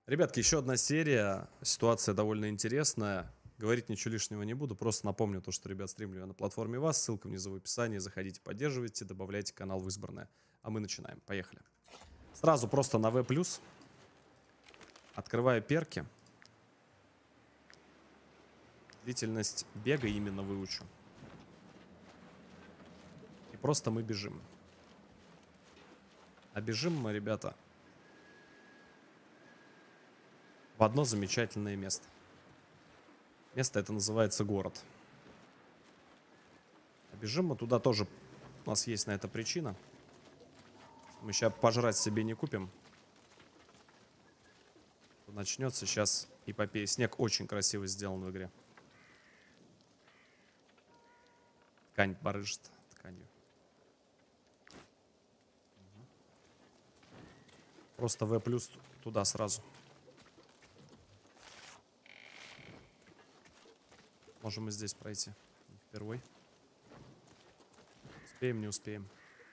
Ребятки, еще одна серия. Ситуация довольно интересная. Говорить ничего лишнего не буду. Просто напомню то, что, ребят, стримлю я на платформе ВАС. Ссылка внизу в описании. Заходите, поддерживайте, добавляйте канал в избранное. А мы начинаем. Поехали. Сразу просто на В+. Открываю перки. Длительность бега именно выучу. И просто мы бежим. А бежим мы, ребята, в одно замечательное место. Место это называется город. А бежим мы туда тоже. У нас есть на это причина. Мы сейчас пожрать себе не купим. Начнется сейчас эпопея. Снег очень красиво сделан в игре. Ткань барыжит тканью. Просто В плюс туда сразу. Можем и здесь пройти. Впервой. Успеем, не успеем.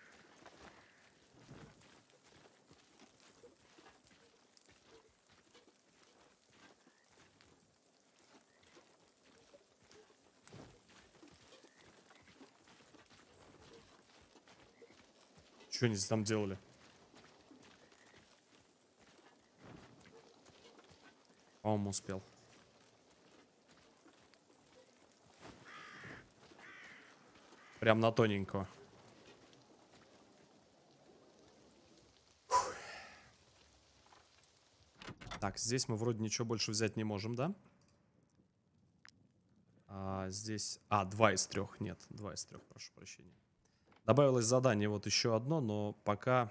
Что они там делали? По-моему, успел. Прям на тоненького. Фух. Так, здесь мы вроде ничего больше взять не можем, да? А здесь... А, 2 из 3. Нет, 2 из 3, прошу прощения. Добавилось задание вот еще одно, но пока...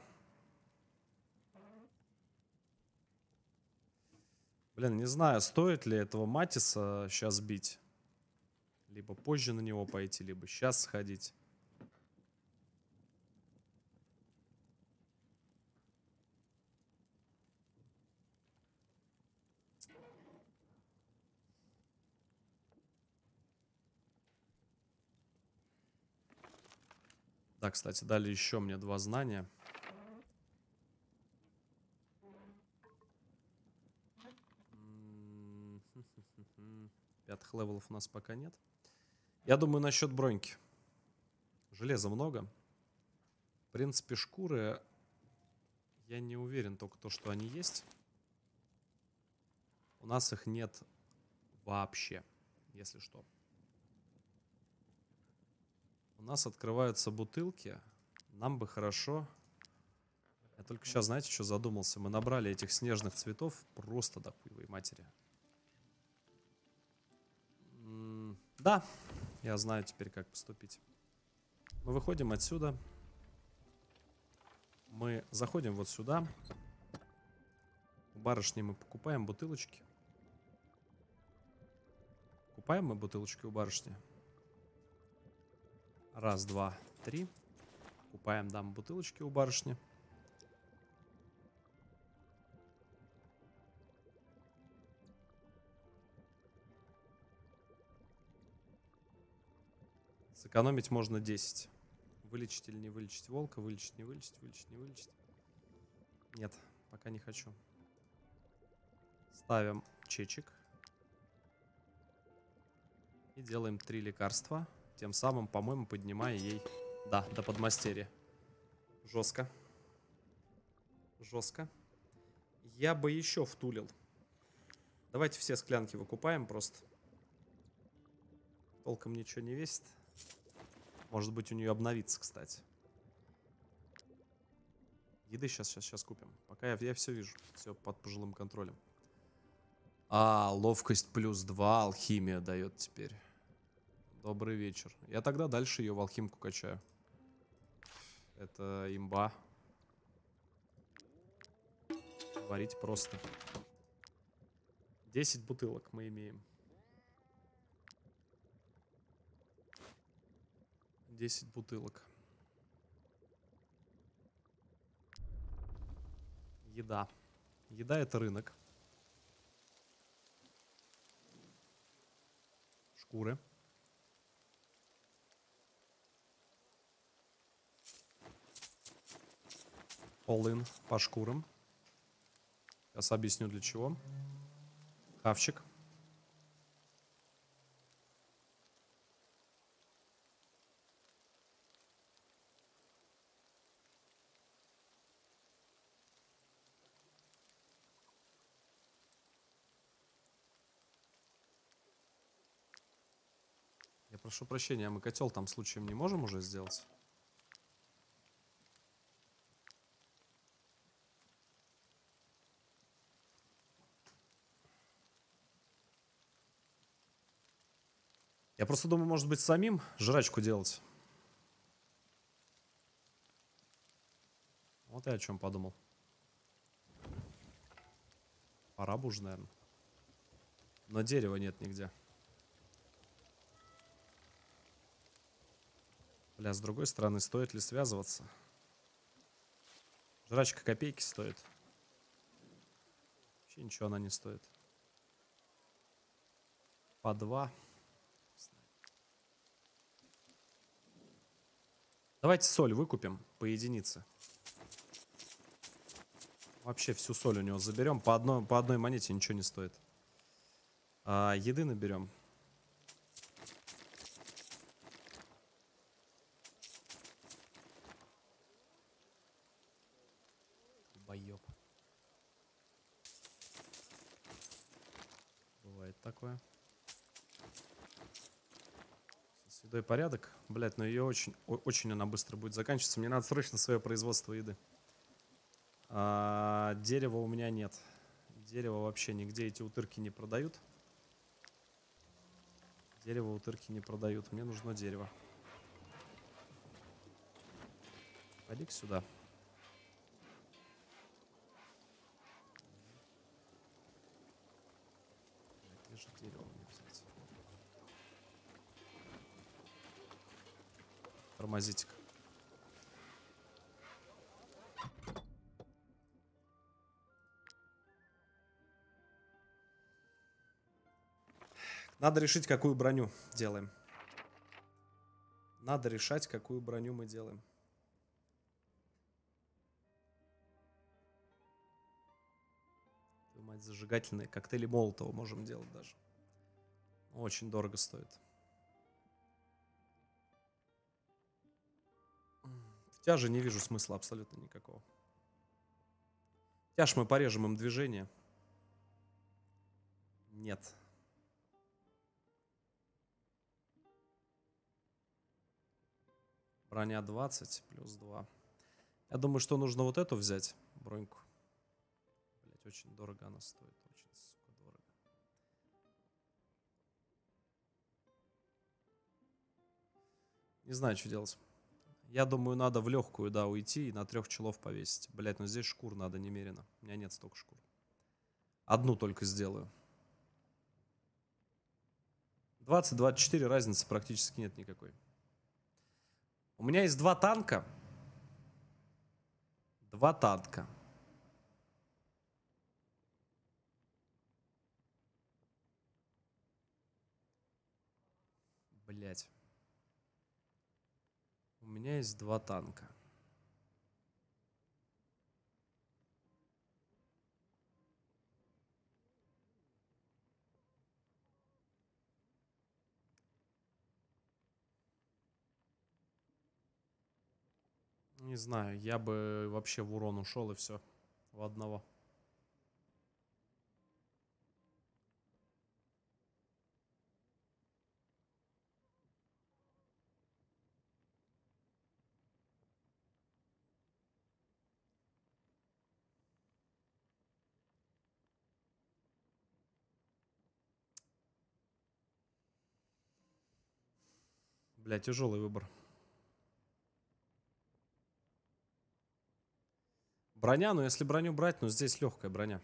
Блин, не знаю, стоит ли этого Матиса сейчас бить. Либо позже на него пойти, либо сейчас сходить. Да, кстати, дали еще мне 2 знания. 5 левелов у нас пока нет. Я думаю, насчет броньки. Железа много. В принципе, шкуры... Я не уверен только то, что они есть. У нас их нет вообще, если что. У нас открываются бутылки. Нам бы хорошо... Я только сейчас, знаете, что задумался? Мы набрали этих снежных цветов просто до хуевой матери. Да, я знаю теперь, как поступить. Мы выходим отсюда. Мы заходим вот сюда. У барышни мы покупаем бутылочки. Покупаем мы бутылочки у барышни. Раз, два, три. Купаем, дам бутылочки у барышни. Сэкономить можно 10. Вылечить или не вылечить волка? Вылечить, не вылечить, вылечить, не вылечить. Нет, пока не хочу. Ставим чечек. И делаем 3 лекарства. Тем самым, по-моему, поднимая ей... Да, до подмастерья. Жестко. Жестко. Я бы еще втулил. Давайте все склянки выкупаем просто. Толком ничего не весит. Может быть, у нее обновится, кстати. Еды сейчас купим. Пока я все вижу. Все под пожилым контролем. А, ловкость плюс 2 алхимия дает теперь. Добрый вечер. Я тогда дальше ее в алхимку качаю. Это имба. Варить просто. 10 бутылок мы имеем. 10 бутылок. Еда. Еда это рынок. Шкуры. All-in по шкурам. Сейчас объясню для чего. Хавчик. Я прошу прощения, а мы котел там случаем не можем уже сделать? Я просто думаю, может быть, самим жрачку делать. Вот я о чем подумал. Пора бы уже, наверное. Но дерева нет нигде. Бля, с другой стороны, стоит ли связываться? Жрачка копейки стоит. Вообще ничего она не стоит. По 2. Давайте соль выкупим по единице. Вообще всю соль у него заберем. По одной монете ничего не стоит. Еды наберем. Боёб. Бывает такое. С едой порядок. Блять, но ее очень она быстро будет заканчиваться. Мне надо срочно свое производство еды. Дерева у меня нет. Дерево вообще нигде эти утырки не продают. Дерево утырки не продают. Мне нужно дерево. Пойди-ка сюда. Где же дерево мне взять? Тормозите-ка. Надо решить, какую броню делаем. Надо решать, какую броню мы делаем. Твою мать, зажигательные коктейли Молотова можем делать даже. Очень дорого стоит. В тяже не вижу смысла абсолютно никакого. Тяж мы порежем им движение. Нет. Броня 20 плюс 2. Я думаю, что нужно вот эту взять, броньку. Блять, очень дорого она стоит. Очень, сука, дорого. Не знаю, что делать. Я думаю, надо в легкую, да, уйти и на 3 челов повесить. Блять, но здесь шкур надо немерено. У меня нет столько шкур. Одну только сделаю. 20-24 разницы практически нет никакой. У меня есть 2 танка. 2 танка. Блять. У меня есть 2 танка. Не знаю, я бы вообще в урон ушел и все. В одного. Бля, тяжелый выбор. Броня, ну если броню брать, ну здесь легкая броня.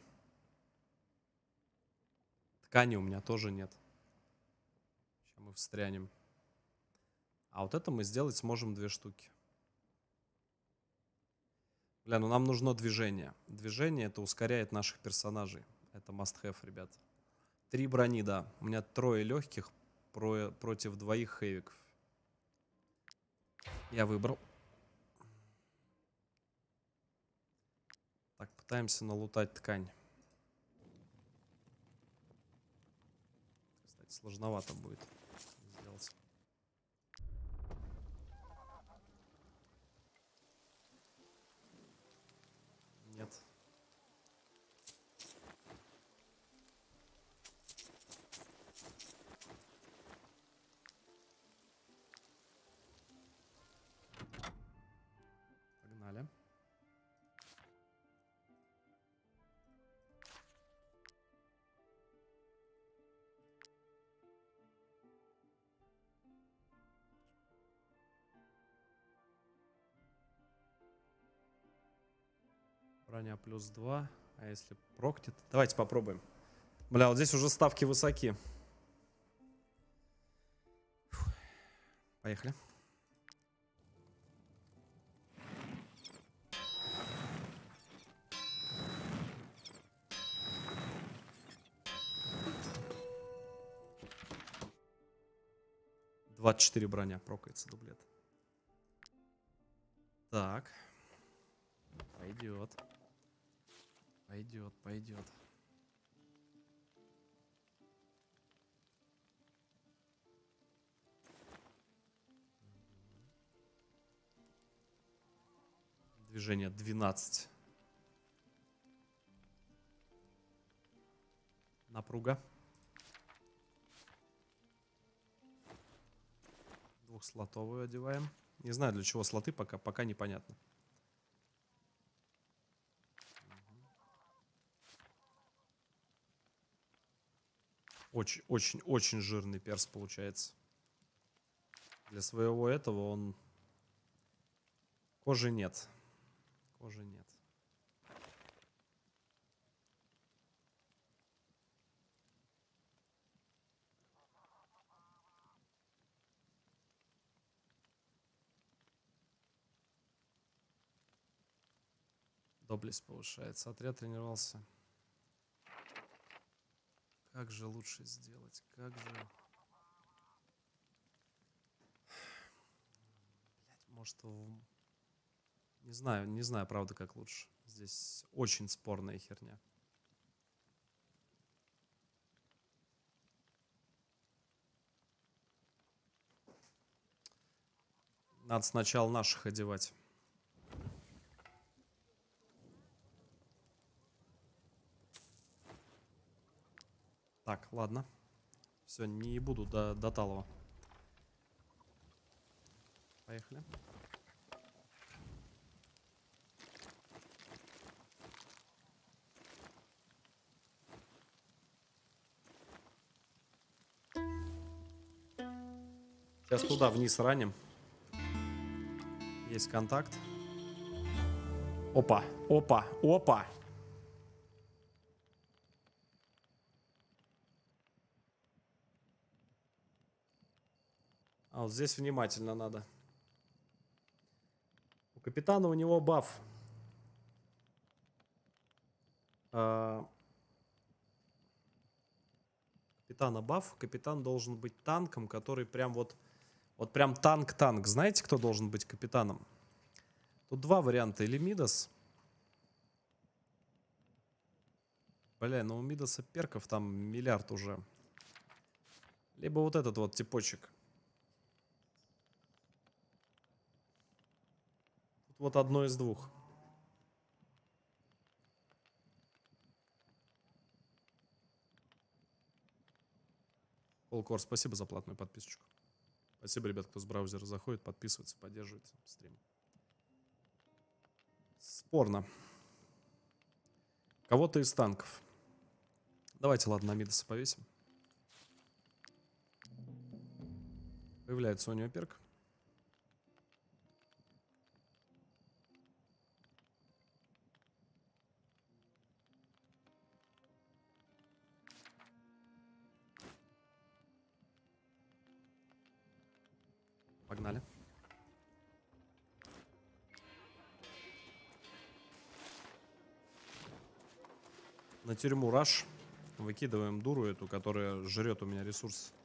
Ткани у меня тоже нет. Сейчас мы встрянем. А вот это мы сделать сможем 2 штуки. Бля, ну нам нужно движение. Движение это ускоряет наших персонажей. Это must have, ребят. 3 брони, да. У меня 3 легких против 2 хэвиков. Я выбрал. Так, пытаемся налутать ткань. сложновато будет сделать. Нет. Погнали. Броня +2. А если прокнет? Давайте попробуем. Бля, вот здесь уже ставки высоки. Фух. Поехали. «24 броня» прокается дублет. Так. Пойдет. Пойдет, пойдет. Движение 12. Напруга. Двухслотовую одеваем. Не знаю, для чего слоты, пока непонятно. Очень жирный перс получается. Для своего этого он... Кожи нет. Кожи нет. Доблесть повышается. Отряд тренировался. Как же лучше сделать? Как же... Блять, может... Не знаю, правда, как лучше. Здесь очень спорная херня. Надо сначала наших одевать. Так, ладно. Все, не буду до талого. Поехали. Сейчас туда вниз раним. Есть контакт. Опа, опа, опа. А вот здесь внимательно надо. У капитана у него баф. Капитана баф. Капитан должен быть танком, который прям вот прям танк-танк. Знаете, кто должен быть капитаном? Тут два варианта. Или Мидас. Бля, ну у Мидаса перков там миллиард уже. Либо вот этот вот типочек. Тут вот одно из двух. Полкор, спасибо за платную подписочку. Спасибо, ребят, кто с браузера заходит, подписывается, поддерживает стрим. Спорно. Кого-то из танков. Давайте, ладно, на Мидаса повесим. Появляется у него перк. Погнали. На тюрьму раш. Выкидываем дуру эту, которая жрет у меня ресурс.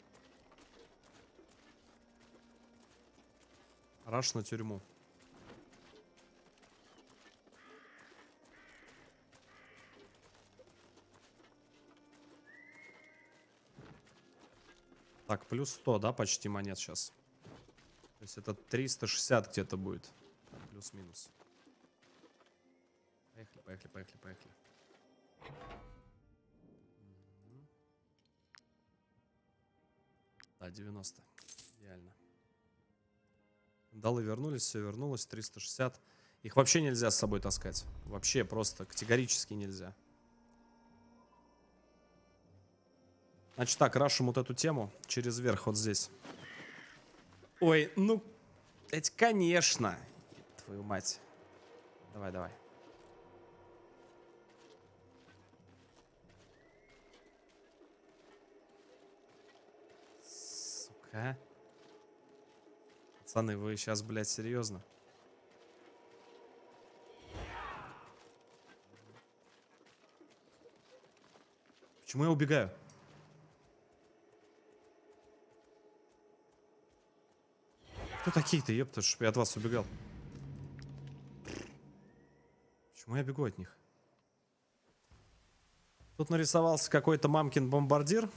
Раш на тюрьму. Так, плюс 100, да, почти монет сейчас. То есть это 360 где-то будет. Плюс-минус. Поехали, поехали, поехали, поехали. Да, 90. Идеально. Далы вернулись, все вернулось. 360. Их вообще нельзя с собой таскать. Вообще просто категорически нельзя. Значит так, рашим вот эту тему через верх вот здесь. Ой, ну, это конечно. Твою мать. Давай, давай. Сука. Пацаны, вы сейчас, блядь, серьезно? Почему я убегаю? Кто такие-то, ёпта, чтоб я от вас убегал? Почему я бегу от них? Тут нарисовался какой-то мамкин бомбардир.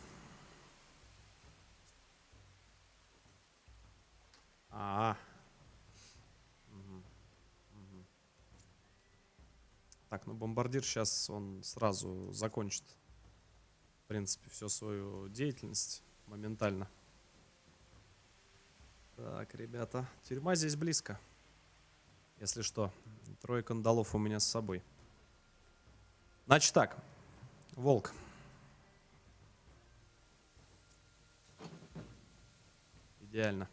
Так, ну бомбардир сейчас он сразу закончит, в принципе, всю свою деятельность моментально. Так, ребята, тюрьма здесь близко. Если что, 3 кандалов у меня с собой. Значит так, волк. Идеально.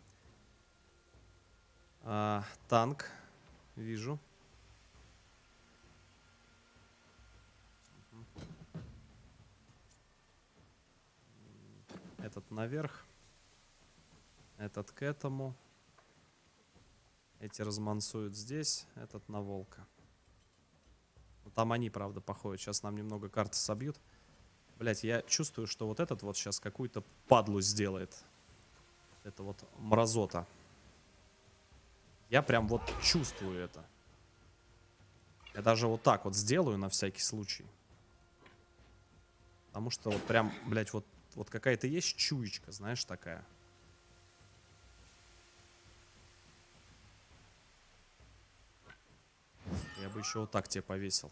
Танк. Вижу. Этот наверх. Этот к этому. Эти размансуют здесь. Этот на волка. Ну, там они, правда, походят. Сейчас нам немного карты собьют. Блять, я чувствую, что вот этот вот сейчас какую-то падлу сделает. Это вот мразота. Я прям вот чувствую это. Я даже вот так вот сделаю на всякий случай. Потому что вот прям, блядь, вот какая-то есть чуечка, знаешь, такая. Я бы еще вот так тебе повесил.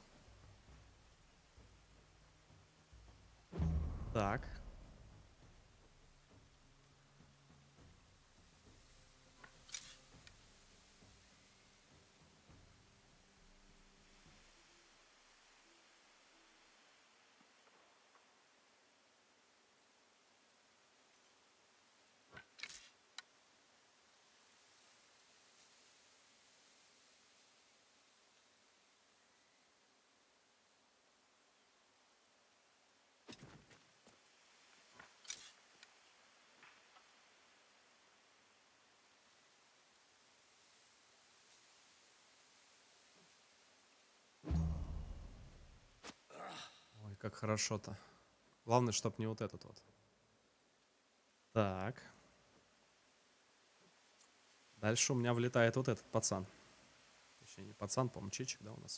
Так. Ой, как хорошо-то. Главное, чтоб не вот этот вот. Так. Дальше у меня влетает вот этот пацан. Точнее, не пацан, по-моему, чечек, да, у нас.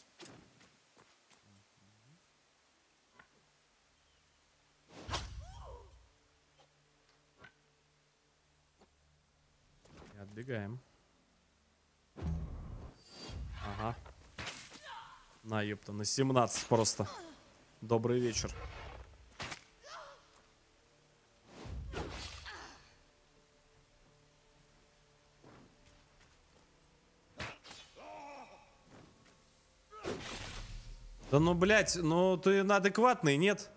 И отбегаем. Ага. На, ёпта, на 17 просто. Добрый вечер. Да ну, блядь, ну ты адекватный, нет?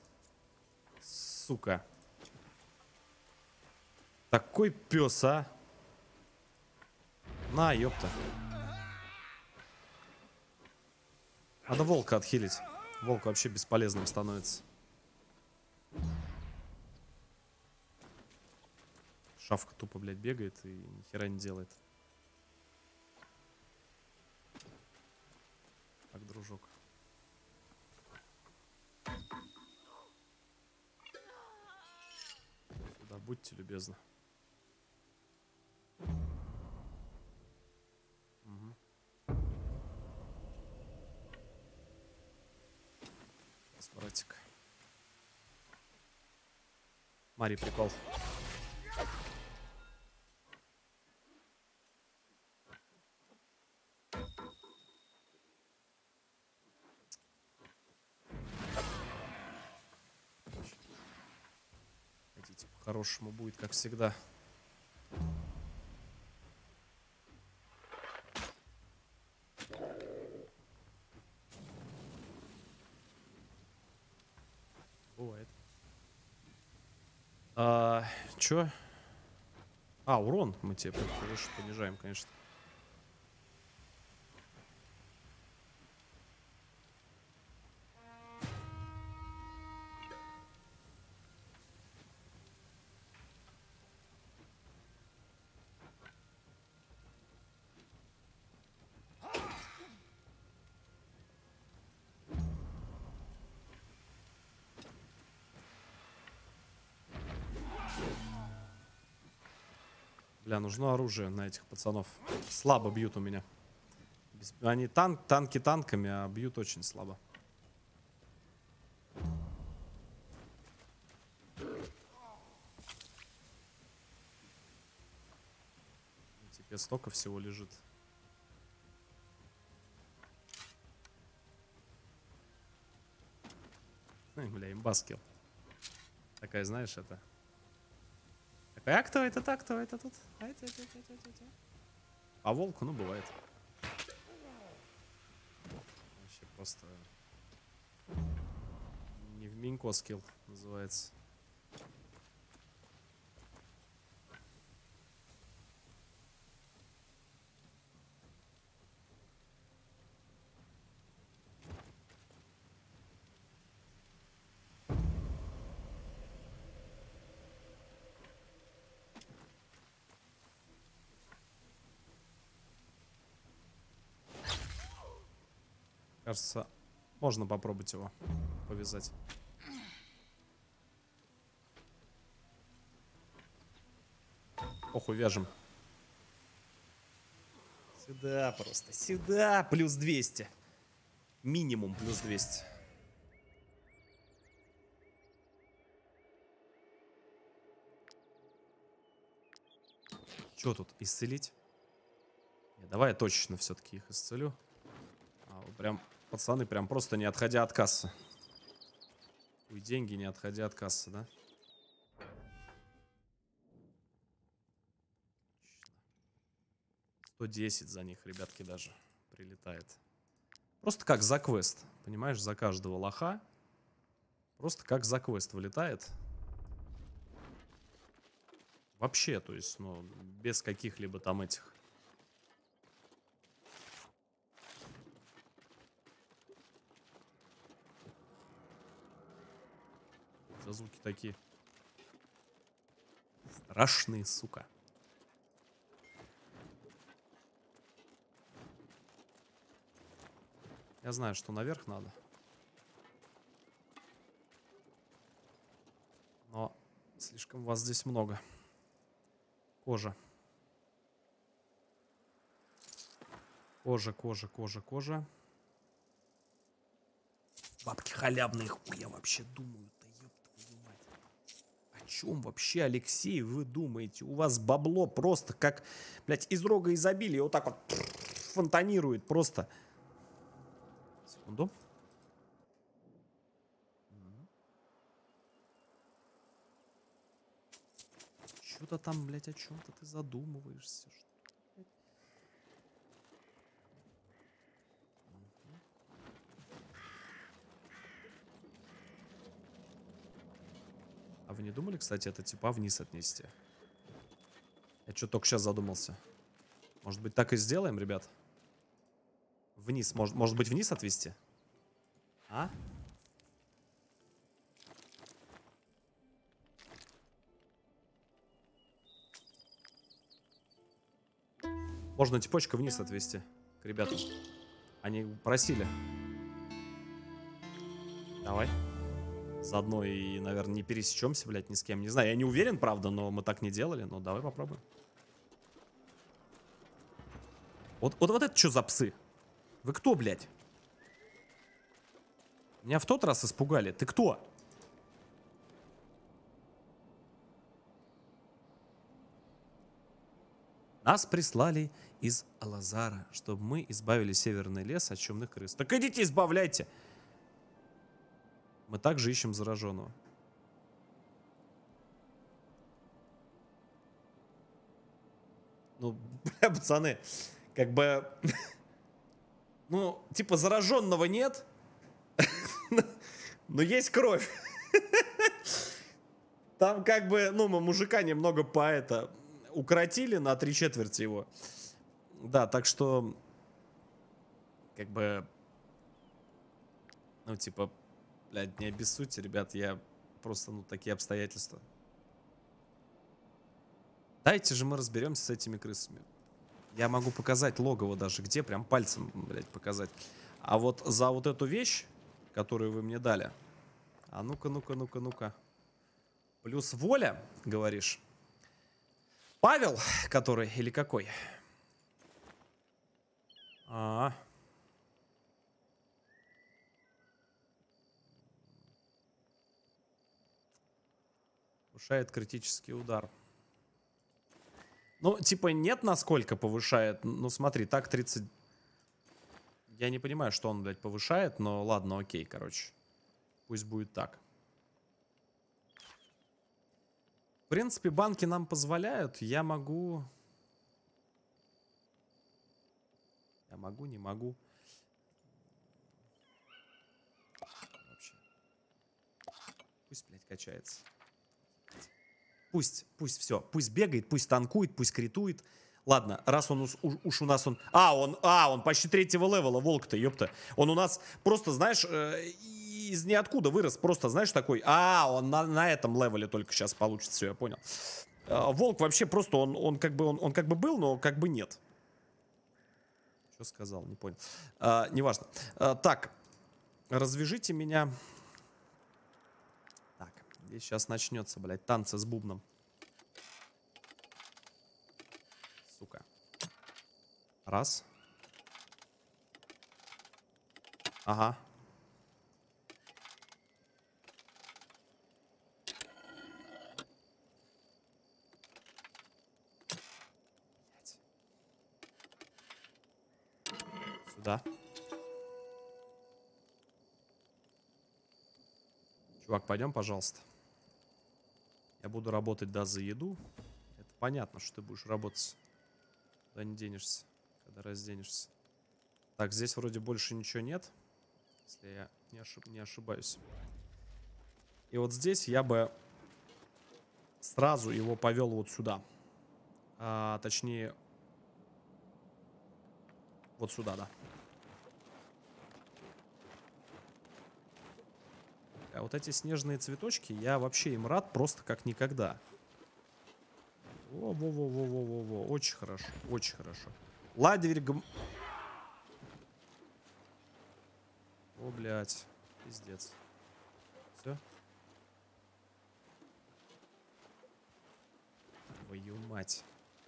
Сука. Такой пес, а. На, ёпта. Надо волка отхилить. Волк вообще бесполезным становится. Шавка тупо, блядь, бегает и ни хера не делает. Так, дружок. Сюда, будьте любезны. Угу. Сейчас, братик. Мари, прикол. Хотите, по-хорошему будет, как всегда. Бывает. Чё? Урон мы тебе выше понижаем, конечно. Бля, нужно оружие на этих пацанов. Слабо бьют у меня. Они танки танками, а бьют очень слабо. Тебе столько всего лежит. Бля, имбаскил. Такая, знаешь, это... А кто это так, кто это тут? А волку, ну, бывает. Вообще просто... Не в Минько скилл называется. Кажется, можно попробовать его повязать. Ох, увяжем. Сюда просто, сюда. Плюс 200. Минимум плюс 200. Что тут, исцелить? Нет, давай я точно все-таки их исцелю. Прям, пацаны, прям просто не отходя от кассы. Ой, деньги не отходя от кассы, да? 110 за них, ребятки, даже прилетает. Просто как за квест, понимаешь, за каждого лоха. Просто как за квест вылетает. Вообще, то есть, ну, без каких-либо там этих... За звуки такие. Страшные, сука. Я знаю, что наверх надо. Но слишком вас здесь много. Кожа. Кожа, кожа, кожа, кожа. Бабки халявные, хуй я вообще думаю. Да ёб твою мать. О чем вообще, Алексей, вы думаете? У вас бабло просто как, блядь, из рога изобилия. Вот так вот фонтанирует просто. Секунду. Что-то там, блядь, о чем-то ты задумываешься. А вы не думали, кстати, это типа вниз отнести? Я что только сейчас задумался. Может быть, так и сделаем, ребят? Вниз. Может быть, вниз отвести? А? Можно цепочку вниз отвести к ребятам. Они просили. Давай. Заодно и, наверное, не пересечемся, блядь, ни с кем. Не знаю, я не уверен, правда, но мы так не делали. Но давай попробуем. Вот это что за псы? Вы кто, блядь? Меня в тот раз испугали. Ты кто? Нас прислали из Алазара, чтобы мы избавили северный лес от чумных крыс. Так идите, избавляйте. Мы также ищем зараженного. Ну, бля, пацаны, как бы... Ну, типа зараженного нет, но есть кровь. Там как бы, ну, мы мужика немного укоротили на 3/4 его. Да, так что, как бы, ну, типа, блядь, не обессудьте, ребят, я просто, ну, такие обстоятельства. Дайте же мы разберемся с этими крысами. Я могу показать логово даже, где, прям пальцем, блядь, показать. А вот за вот эту вещь, которую вы мне дали, а ну-ка, ну-ка, ну-ка, ну-ка. Плюс воля, говоришь. Павел, который, или какой? Повышает критический удар. Ну, типа, нет, насколько повышает. Ну, смотри, так 30... Я не понимаю, что он, блядь, повышает, но ладно, окей, короче. Пусть будет так. В принципе, банки нам позволяют. Я могу... не могу. Вообще. Пусть, блядь, качается. Пусть все. Пусть бегает, пусть танкует, пусть критует. Ладно, раз он уж у нас он... он почти 3-го левела, волк-то, ёпта. Он у нас просто, знаешь, из ниоткуда вырос. Просто, знаешь, такой... он на этом левеле только сейчас получится. Все, я понял. Волк вообще просто, он как бы был, но как бы нет. Что сказал, не понял. Неважно. Так, развяжите меня. Так, здесь сейчас начнется, блядь, танцы с бубном. Сука. Раз. Ага. Сюда. Чувак, пойдем, пожалуйста. Я буду работать, да, за еду. Это понятно, что ты будешь работать. Куда не денешься, когда разденешься. Так, здесь вроде больше ничего нет. Если я не ошибаюсь. И вот здесь я бы сразу его повел вот сюда. Точнее, вот сюда, да. А вот эти снежные цветочки, я вообще им рад просто как никогда. Во-во-во-во-во-во. Очень хорошо, очень хорошо. Ладерь О, блядь. Пиздец. Все? Твою мать.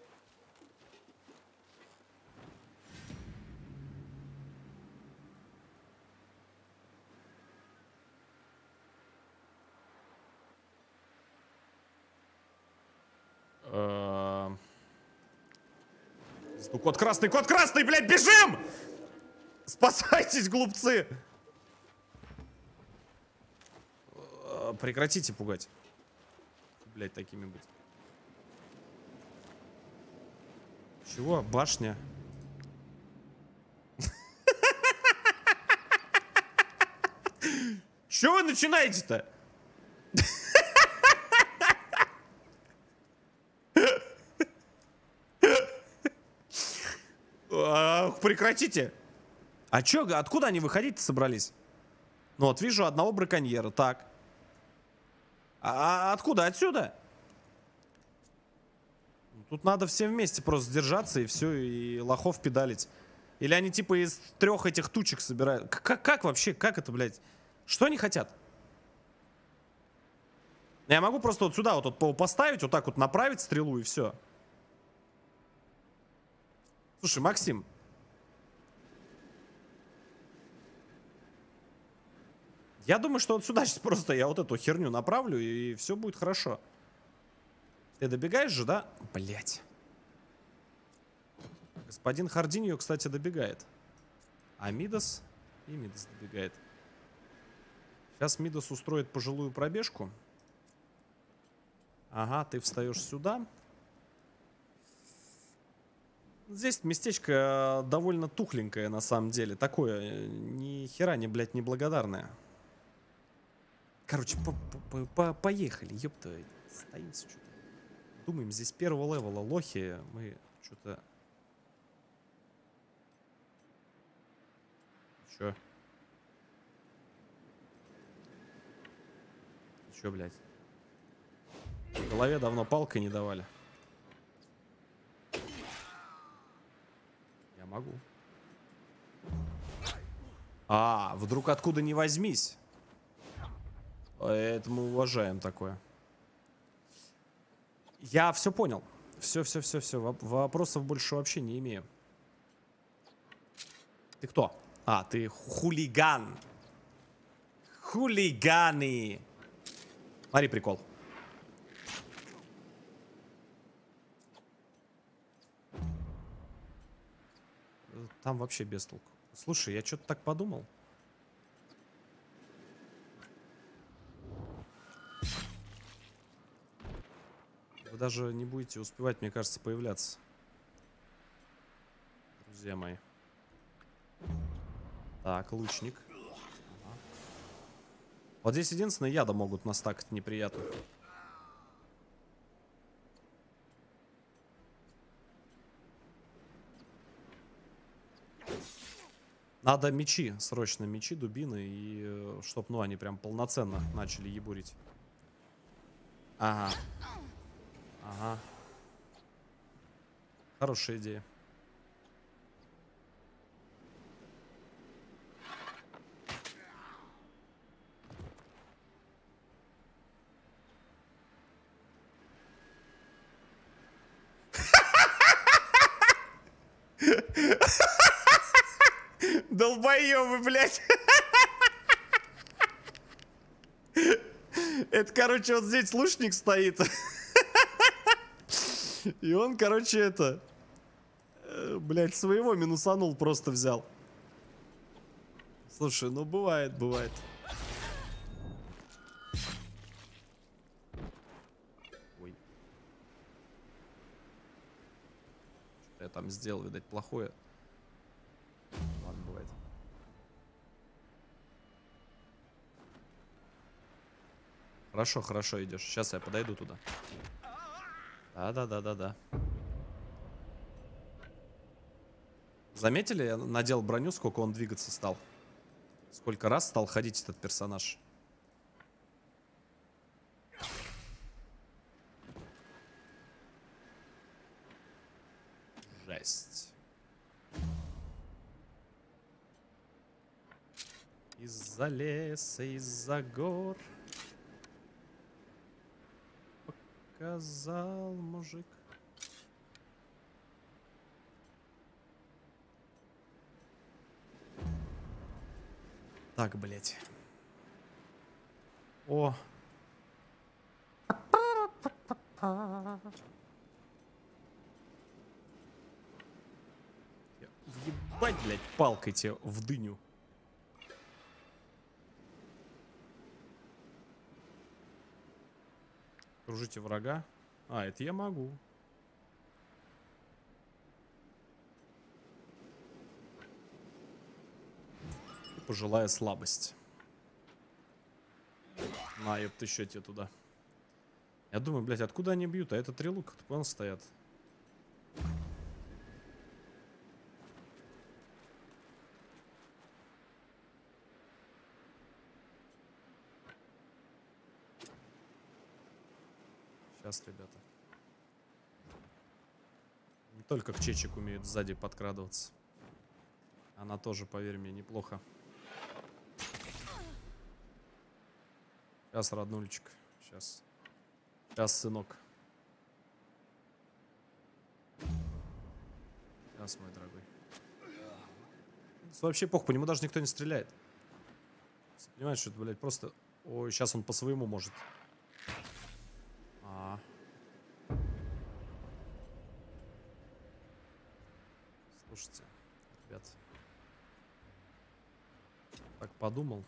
Кот красный, блядь, бежим! Спасайтесь, глупцы! Прекратите пугать. Блядь, такими быть. Чего? Башня? Чего вы начинаете-то? Прекратите. А чё, откуда они выходить-то собрались? Ну вот вижу одного браконьера, так. Откуда? Отсюда? Тут надо всем вместе просто сдержаться и все, и лохов педалить. Или они типа из 3 этих тучек собирают. Как вообще? Как это, блядь? Что они хотят? Я могу просто вот сюда вот поставить, вот так вот направить стрелу и все. Слушай, Максим. Я думаю, что вот сюда сейчас просто я вот эту херню направлю, и все будет хорошо. Ты добегаешь же, да? Блять. Господин Хардиньо, кстати, добегает. А Мидас? И Мидас добегает. Сейчас Мидас устроит пожилую пробежку. Ага, ты встаешь сюда. Здесь местечко довольно тухленькое, на самом деле. Такое, ни хера не, блядь, неблагодарное. Короче, поехали, ёпта. Стоим что-то. Думаем, здесь первого левела лохи. Мы что-то... Чё? Чё, блядь? В голове давно палкой не давали. Я могу. А, вдруг откуда не возьмись. Это мы уважаем такое. Я все понял. Все. Вопросов больше вообще не имею. Ты кто? А, ты хулиган. Хулиганы. Смотри, прикол. Там вообще без толку. Слушай, я что-то так подумал. Вы даже не будете успевать, мне кажется, появляться. Друзья мои. Так, лучник. Ага. Вот здесь единственное, яда могут настакать неприятно. Надо мечи, срочно мечи, дубины, и чтоб, ну, они прям полноценно начали ебурить. Ага. Ага. Хорошая идея. Долбоёбы, блядь. Это, короче, вот здесь лучник стоит. И он, короче, это... Блядь, своего минусанул, просто взял. Слушай, ну бывает. Ой. Что-то я там сделал, видать, плохое. Ладно, бывает. Хорошо идешь. Сейчас я подойду туда. Да. Заметили, я надел броню, сколько он двигаться стал? Сколько раз стал ходить этот персонаж? Жесть. Из-за леса, из-за гор показал мужик. Так, блять. О. Въебать, блядь, палкой тебе в дыню. Кружите врага. А, это я могу. И пожилая слабость. На, ёпта, еще тебе туда. Я думаю, блядь, откуда они бьют? А это три лука, ты понял, стоят. Сейчас, ребята. Не только к чечек умеют сзади подкрадываться. Она тоже, поверь мне, неплохо. Сейчас, роднулечек. Сейчас. Сейчас, сынок. Сейчас, мой дорогой. Вообще похуй, по нему даже никто не стреляет. Понимаешь, что это, блядь, просто... Ой, сейчас он по своему может. Слушайте, ребят. Так подумал.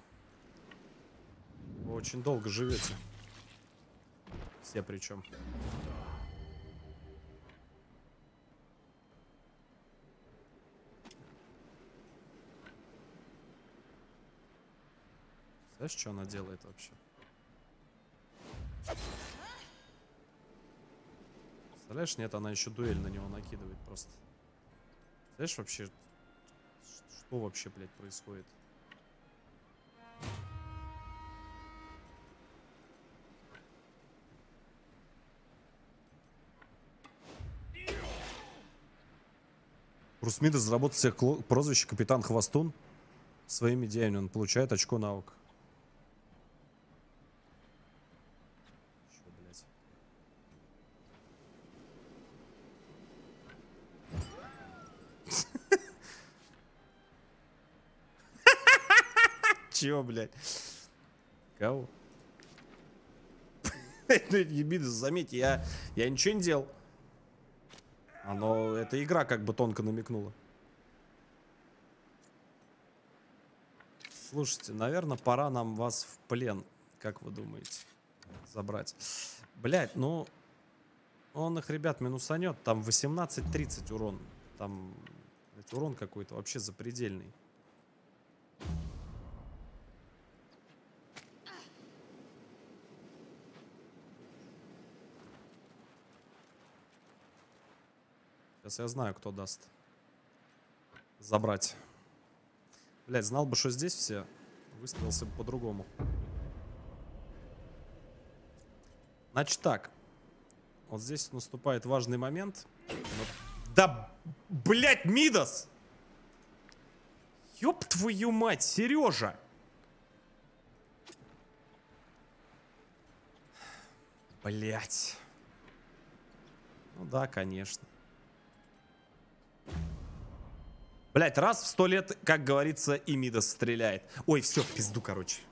Вы очень долго живете. Все причем. Знаешь, что она делает вообще? Представляешь, нет, она еще дуэль на него накидывает просто. Знаешь, вообще, что вообще, блядь, происходит? Брус Мидас заработал себе прозвище Капитан Хвостун. Своими идеями он получает очко навык. Чё, блядь? Чего, блядь? Кого? Мидас, заметьте, я ничего не делал. Эта игра как бы тонко намекнула. Слушайте, наверное, пора нам вас в плен. Как вы думаете? Забрать. Блять, ну... Он их, ребят, минусанет. Там 18-30 урон. Там... Блядь, урон какой-то вообще запредельный. Сейчас я знаю, кто даст. Забрать. Блять, знал бы, что здесь все, выставился бы по-другому. Значит так. Вот здесь наступает важный момент. Да, блять, Мидас! Ёб твою мать, Сережа! Блять. Ну да, конечно. Блять, раз в 100 лет, как говорится, и Мидас стреляет. Ой, все, в пизду, короче.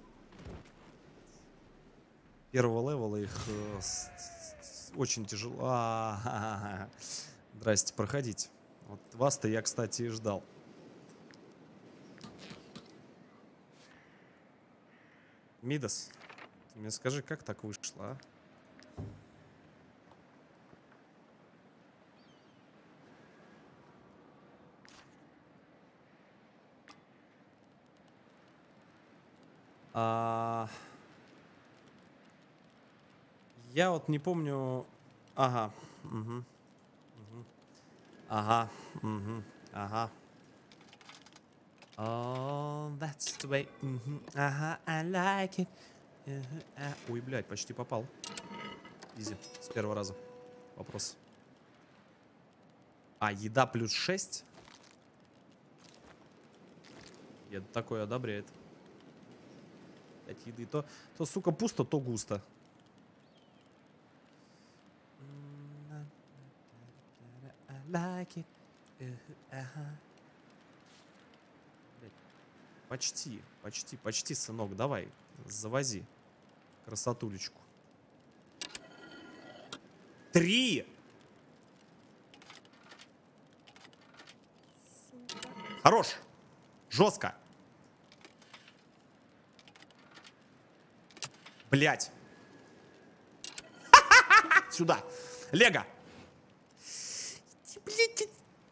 Первого левела их очень тяжело. Здрасте, проходите. Вот вас-то я, кстати, и ждал. Мидас, ты мне скажи, как так вышло, а? Я вот не помню. Ага. Угу. Угу. Ага. Угу. Ага. Oh, that's the way. Ага, I like it. Ой, блядь, почти попал. Изи. С первого раза. Вопрос. А, еда плюс 6? Еда такое одобряет. 5 еды. То, сука, пусто, то густо. Like it. Почти, почти, почти, сынок. Давай, завози красотулечку. 3! Хорош! Жестко! Блять! Сюда! Лего! Блять!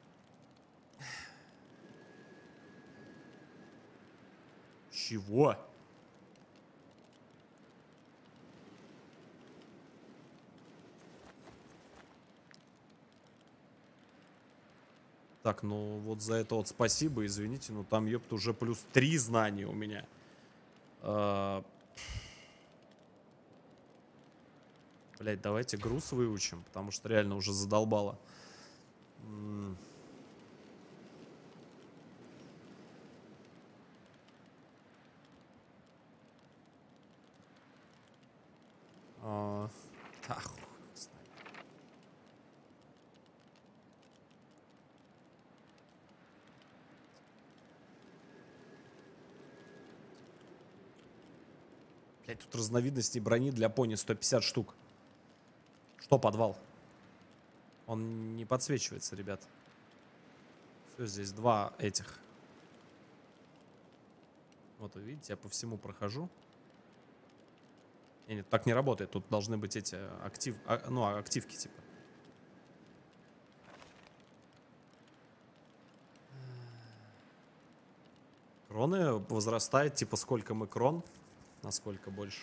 Чего? Так, ну вот за это вот спасибо, извините, но там, ёпта, уже плюс 3 знания у меня. Блять, давайте груз выучим, потому что реально уже задолбало. Блять, тут разновидностей брони для пони 150 штук. Что подвал? Он не подсвечивается, ребят. Все, здесь два этих. Вот вы видите, я по всему прохожу. Нет, так не работает. Тут должны быть эти активки типа. Кроны возрастает, типа сколько мы крон, насколько больше.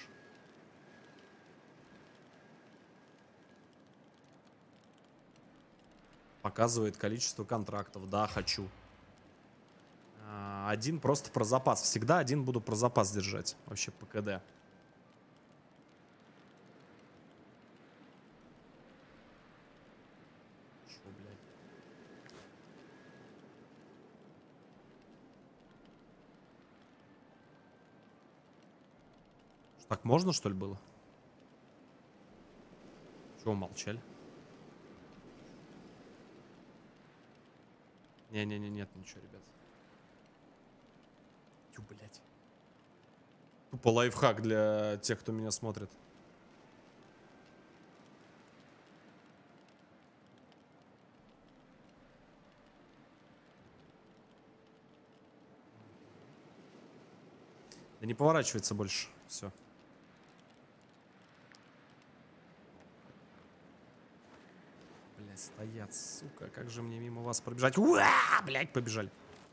Показывает количество контрактов. Да, хочу. Один просто про запас. Всегда один буду про запас держать. Вообще по КД. Шо, блядь? Так можно, что ли, было? Чего молчали? Не-не-не, нет ничего, ребят. Тю, блядь. Тупо лайфхак для тех, кто меня смотрит. Да не поворачивается больше. Все. Блядь, стоят, сука. Как же мне мимо вас пробежать? Уа! Блядь, побежали.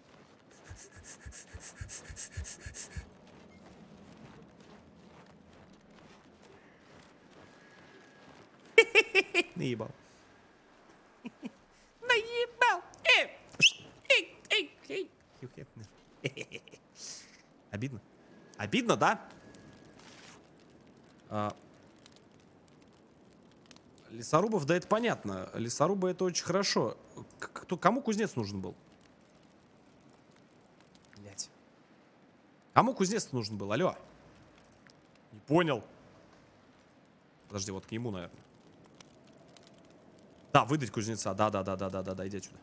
Наебал. Наебал. Обидно. Обидно, да? Лесорубов, да, это понятно. Лесорубы это очень хорошо. Кому кузнец нужен был? Блять. Кому кузнец нужен был? Алло. Не понял. Подожди, вот к нему, наверное. Да, выдать кузнеца. Да, иди отсюда.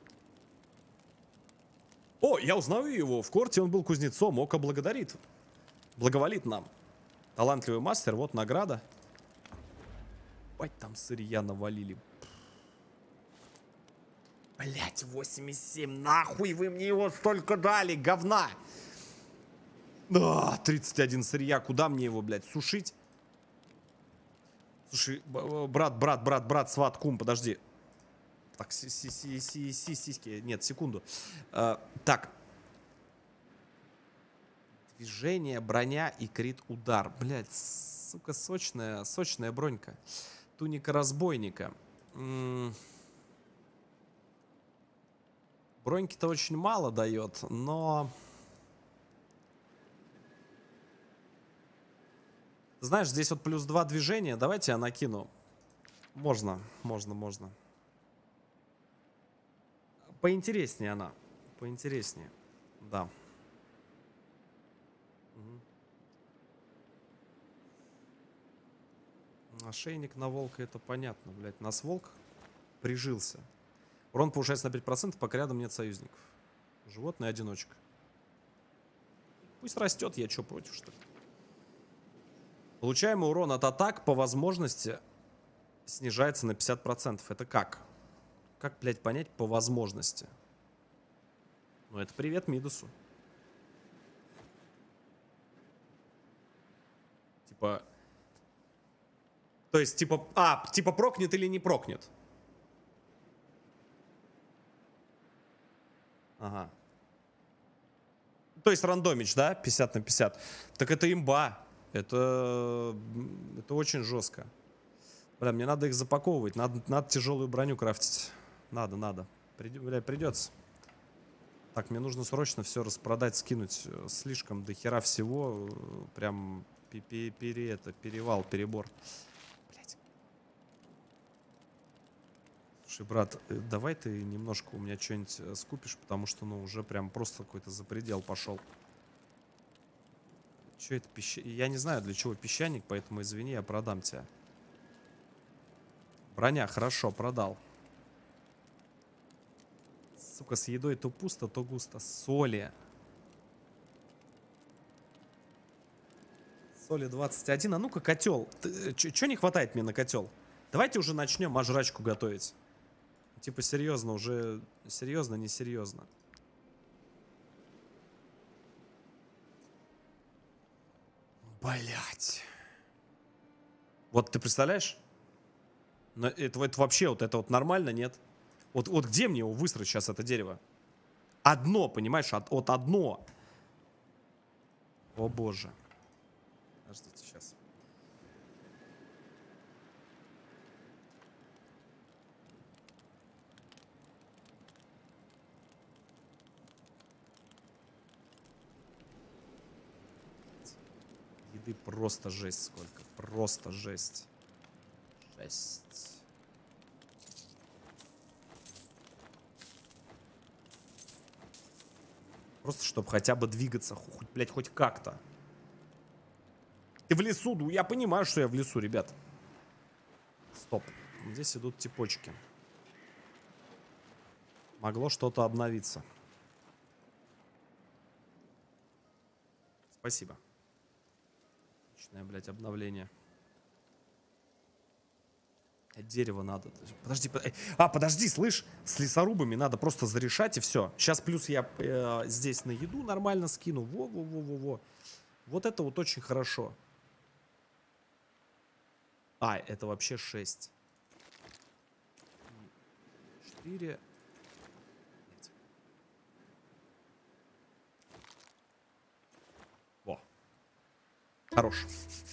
О, я узнаю его. В корте он был кузнецом. Око благодарит. Благоволит нам. Талантливый мастер, вот награда. Бать, там сырья навалили. Блять, 87. Нахуй вы мне его столько дали, говна. 31 сырья. Куда мне его, блядь, сушить? Слушай, брат, сват, кум, подожди. Так, сиськи. Нет, секунду. Так. Движение, броня и крит удар. Блядь, сука, сочная бронька. Туника разбойника. Броньки-то очень мало дает, но... Знаешь, здесь вот плюс 2 движения. Давайте я накину. Можно. Поинтереснее она. Поинтереснее. Да. Ошейник на волка, это понятно, блядь. Нас волк прижился. Урон повышается на 5%, пока рядом нет союзников. Животное одиночка. Пусть растет, я чё против, что ли? Получаемый урон от атак по возможности снижается на 50%. Это как? Как, блядь, понять по возможности? Ну, это привет Мидусу. Типа... То есть, типа прокнет или не прокнет? Ага. То есть рандомич, да? 50 на 50. Так это имба. Это очень жестко. Бля, мне надо их запаковывать. Надо тяжелую броню крафтить. Надо. Придется. Так, мне нужно срочно все распродать, скинуть. Слишком до хера всего. Прям перевал, перебор. Блять. Слушай, брат, давай ты немножко у меня что-нибудь скупишь, потому что, ну, уже прям просто какой-то запредел пошел. Че это Я не знаю, для чего песчаник, поэтому извини, я продам тебя. Броня, хорошо, продал. Сука, с едой то пусто, то густо. Соли. Соли 21. А ну-ка, котел. Че не хватает мне на котел? Давайте уже начнем жрачку готовить. Типа серьезно, уже серьезно, несерьезно. Блять. Вот ты представляешь? Но это вообще, вот это вот нормально, нет? Вот где мне его выстроить сейчас, это дерево? Одно, понимаешь? Вот одно. О боже. Подождите, сейчас. Еды просто жесть сколько. Просто жесть. Жесть. Просто, чтобы хотя бы двигаться, блядь, хоть как-то. Ты в лесу, ну я понимаю, что я в лесу, ребят. Стоп. Здесь идут типочки. Могло что-то обновиться. Спасибо. Отличное, блядь, обновление. Дерево надо. Подожди, подожди, слышь, с лесорубами надо просто зарешать и все. Сейчас плюс я здесь на еду нормально скину. Во-во-во-во-во. Вот это вот очень хорошо. А, это вообще 6. 4. Во. Хорош.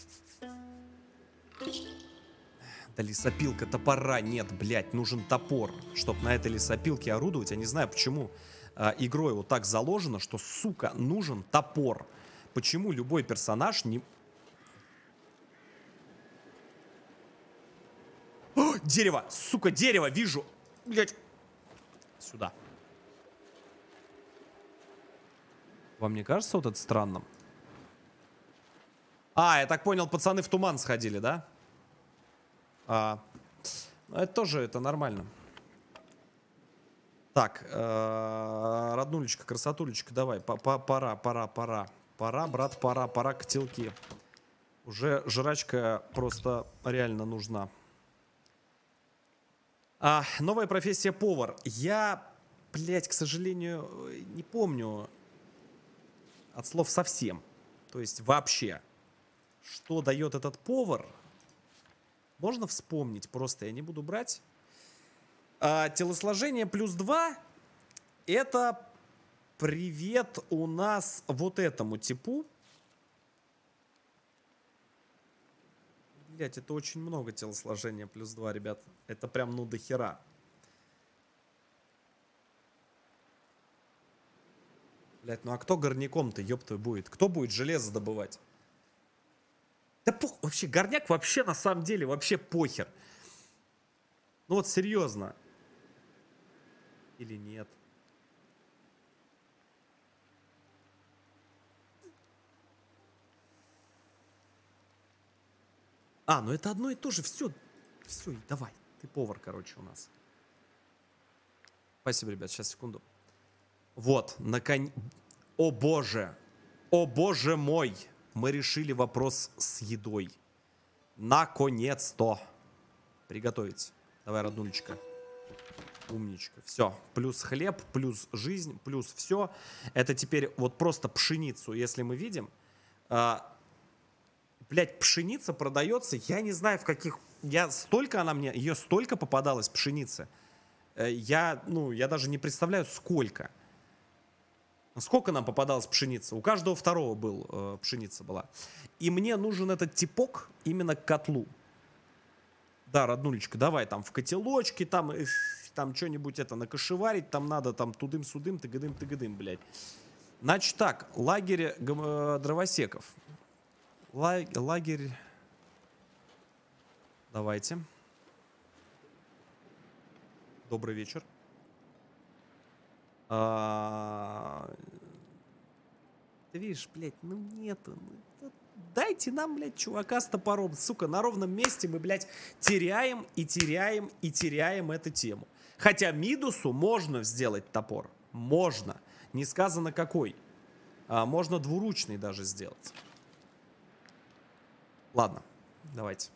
Да лесопилка, топора нет, блядь, нужен топор, чтобы на этой лесопилке орудовать. Я не знаю, почему игрой вот так заложено, что, сука, нужен топор. Почему любой персонаж не... О, дерево, сука, дерево, вижу. Блядь. Сюда. Вам не кажется вот это странным? А, я так понял, пацаны в туман сходили, да? Это тоже, это нормально. Так, роднулечка, красотулечка, давай, пора. Пора, брат, пора котелки. Уже жрачка просто реально нужна. Новая профессия повар. Я, блядь, к сожалению, не помню от слов совсем. То есть вообще, что дает этот повар... Можно вспомнить, просто я не буду брать. Телосложение +2. Это привет у нас вот этому типу. Блять, это очень много телосложения +2, ребят. Это прям ну до хера. Блять, ну а кто горняком-то, ёпта, будет? Кто будет железо добывать? Да вообще, горняк вообще на самом деле вообще похер. Ну вот серьезно. Или нет? Ну это одно и то же. Все, давай. Ты повар, короче, у нас. Спасибо, ребят, сейчас, секунду. Вот, наконец... О боже! О боже мой! Мы решили вопрос с едой. Наконец-то. Приготовить. Давай, роднулечка. Умничка. Все. Плюс хлеб, плюс жизнь, плюс все. Это теперь вот просто пшеницу, если мы видим. Блять, пшеница продается, я не знаю в каких... Ее столько попадалось, пшеницы. Я даже не представляю, сколько. Сколько нам попадалось пшеницы? У каждого второго пшеница была. И мне нужен этот типок именно к котлу. Да, роднулечка, давай там в котелочке, там что-нибудь это накошеварить, там надо там тудым-судым, тыгадым, блядь. Значит так, лагерь дровосеков. Лагерь... Давайте. Добрый вечер. Ты видишь, блядь, ну нету. Дайте нам, блядь, чувака с топором. Сука, на ровном месте мы, блядь, теряем эту тему. Хотя Мидусу можно сделать топор. Можно. Не сказано какой. Можно двуручный даже сделать. Ладно, давайте.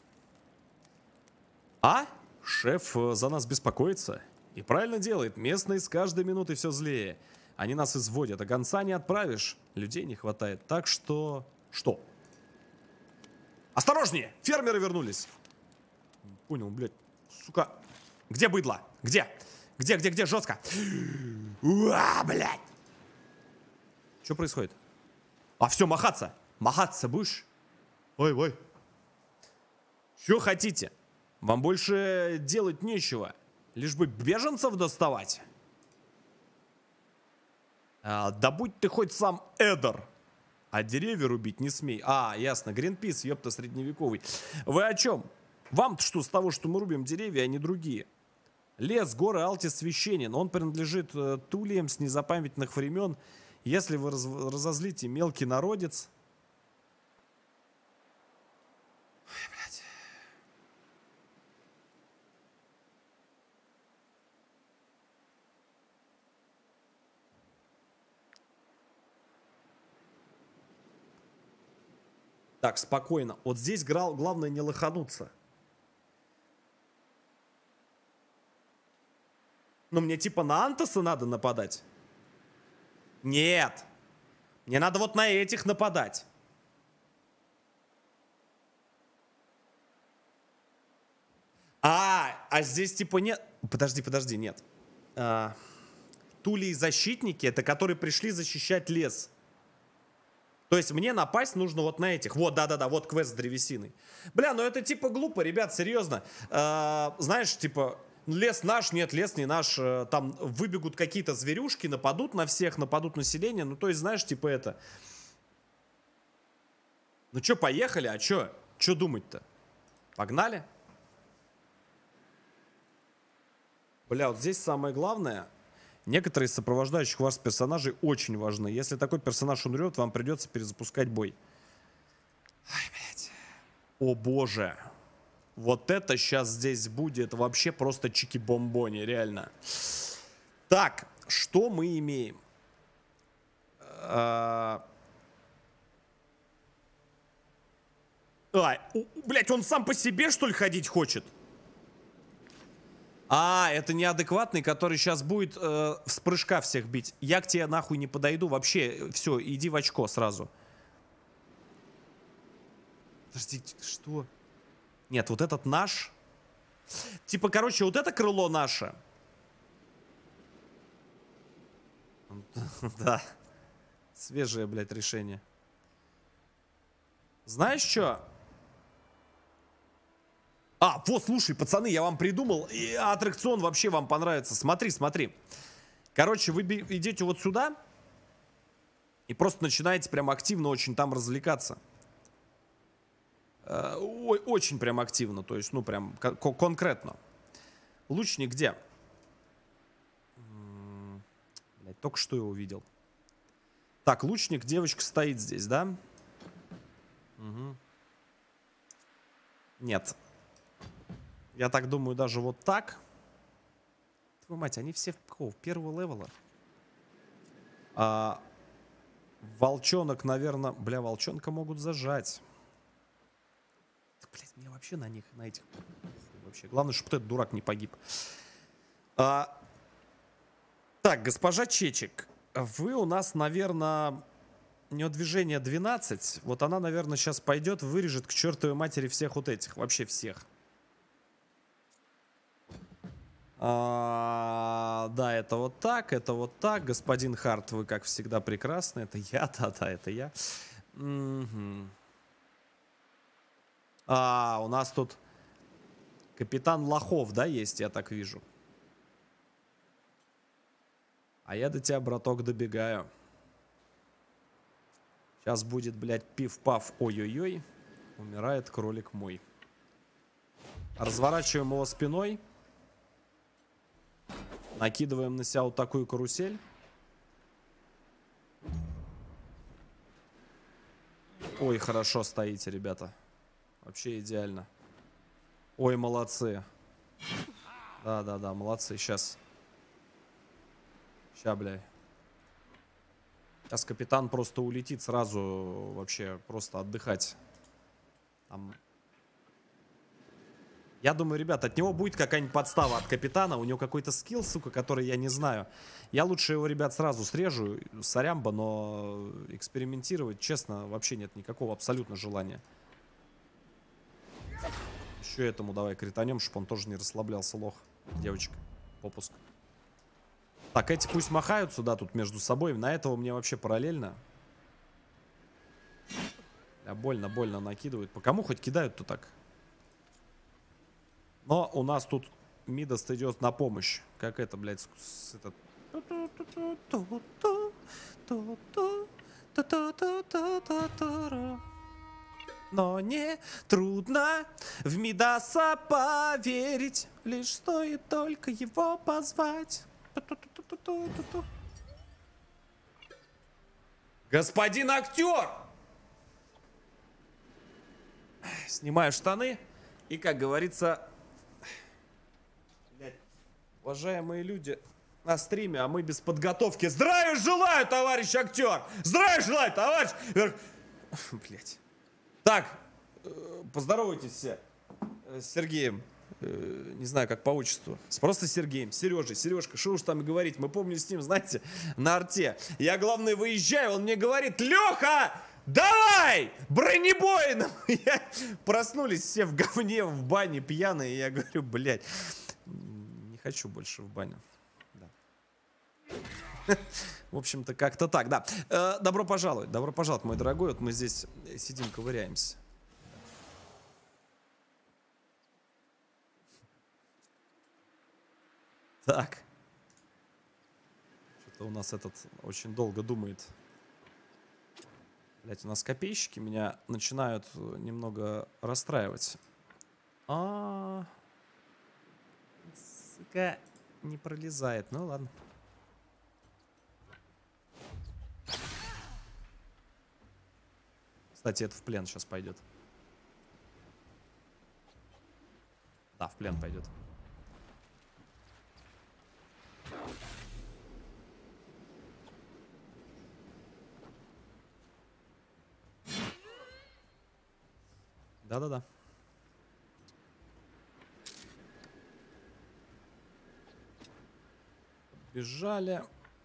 Шеф за нас беспокоится. И правильно делает. Местные с каждой минутой все злее. Они нас изводят, а гонца не отправишь. Людей не хватает. Так что... Что? Осторожнее! Фермеры вернулись. Понял, блядь. Сука. Где быдло? Где? Где? Жестко. Уа, блядь. Что происходит? А, все, махаться. Махаться будешь? Ой. Что хотите? Вам больше делать нечего. Лишь бы беженцев доставать. Да будь ты хоть сам Эдер. А деревья рубить не смей. А, ясно, Гринпис, ёпта, средневековый. Вы о чем? Вам-то что с того, что мы рубим деревья, а не другие? Лес, горы, Алтис священен. Он принадлежит Тулиям с незапамятных времен. Если вы разозлите мелкий народец... Ой, блядь. Так, спокойно. Вот здесь главное не лохануться. Ну, мне типа на Антоса надо нападать? Нет. Мне надо вот на этих нападать. А здесь типа нет... Подожди, нет. Тулии защитники, это которые пришли защищать лес. То есть мне напасть нужно вот на этих. Вот, да, вот квест с древесиной. Бля, ну это типа глупо, ребят, серьезно. Знаешь, типа, лес наш, нет, лес не наш. Там выбегут какие-то зверюшки, нападут на всех, нападут население. Ну, то есть, знаешь, типа это... Ну чё, поехали, а чё? Чё думать-то? Погнали? Бля, вот здесь самое главное... Некоторые из сопровождающих вас персонажей очень важны. Если такой персонаж умрет, вам придется перезапускать бой. Ай, блядь. О боже. Вот это сейчас здесь будет вообще просто чики-бомбони, реально. Так, что мы имеем? Блядь, он сам по себе, что ли, ходить хочет? Это неадекватный, который сейчас будет с прыжка всех бить. Я к тебе нахуй не подойду. Вообще, все, иди в очко сразу. Подождите, что? Нет, вот этот наш. Типа, короче, вот это крыло наше. Да. Свежее, блядь, решение. Знаешь что? Вот, слушай, пацаны, я вам придумал. И аттракцион вообще вам понравится. Смотри. Короче, вы идете вот сюда и просто начинаете прям активно очень там развлекаться. Очень прям активно. То есть, ну, прям конкретно. Лучник где? Блядь, только что его увидел. Так, лучник, девочка стоит здесь, да? Угу. Нет. Я так думаю, даже вот так. Твою мать, они все первого левела. Волчонок, наверное... Бля, волчонка могут зажать. Блять, мне вообще на них, на этих... Вообще. Главное, чтобы этот дурак не погиб. Так, госпожа Чечик. Вы у нас, наверное... У нее движение 12. Вот она, наверное, сейчас пойдет, вырежет к чертовой матери всех вот этих. Вообще всех. Да, это вот так, это вот так. Господин Харт, вы, как всегда, прекрасны. Это я, да, это я. Угу. У нас тут капитан Лохов, да, есть, я так вижу. А я до тебя, браток, добегаю. Сейчас будет, блядь, пиф-паф, ой-ой-ой. Умирает кролик мой. Разворачиваем его спиной. Накидываем на себя вот такую карусель. Ой, хорошо стоите, ребята. Вообще идеально. Ой, молодцы. Да, молодцы. Сейчас. Бля. Сейчас капитан просто улетит сразу. Вообще просто отдыхать. Там... Я думаю, ребят, от него будет какая-нибудь подстава от капитана. У него какой-то скилл, сука, который я не знаю. Я лучше его, ребят, сразу срежу. Сорямба, но экспериментировать, честно, вообще нет никакого абсолютно желания. Еще этому давай кританем, чтобы он тоже не расслаблялся, лох. Девочка. Попуск. Так, эти пусть махают сюда тут между собой. На этого мне вообще параллельно. Больно накидывают. По кому хоть кидают-то так? Но у нас тут Мидас идет на помощь. Как это, блядь, с этот... Но не трудно в Мидаса поверить. Лишь стоит только его позвать. Господин актер! Снимаю штаны. И, как говорится... Уважаемые люди на стриме, а мы без подготовки. Здравия желаю, товарищ актер! Здравия желаю, товарищ! Блять. Так, поздоровайтесь все с Сергеем. Не знаю, как по отчеству. Просто с Сергеем. Сережей. Сережка, что уж там и говорить. Мы помним с ним, знаете, на арте. Я, главное, выезжаю, он мне говорит: Леха, давай! Бронебойным! Проснулись все в говне, в бане, пьяные. Я говорю, блядь, не хочу больше в баню. Да. В общем-то, как-то так, да. Добро пожаловать, мой дорогой. Вот мы здесь сидим, ковыряемся. Так. Что-то у нас этот очень долго думает. Блять, у нас копейщики меня начинают немного расстраивать. Сука, не пролезает. Ну ладно. Кстати, это в плен сейчас пойдет. Да, в плен пойдет. Да-да-да. Бежали.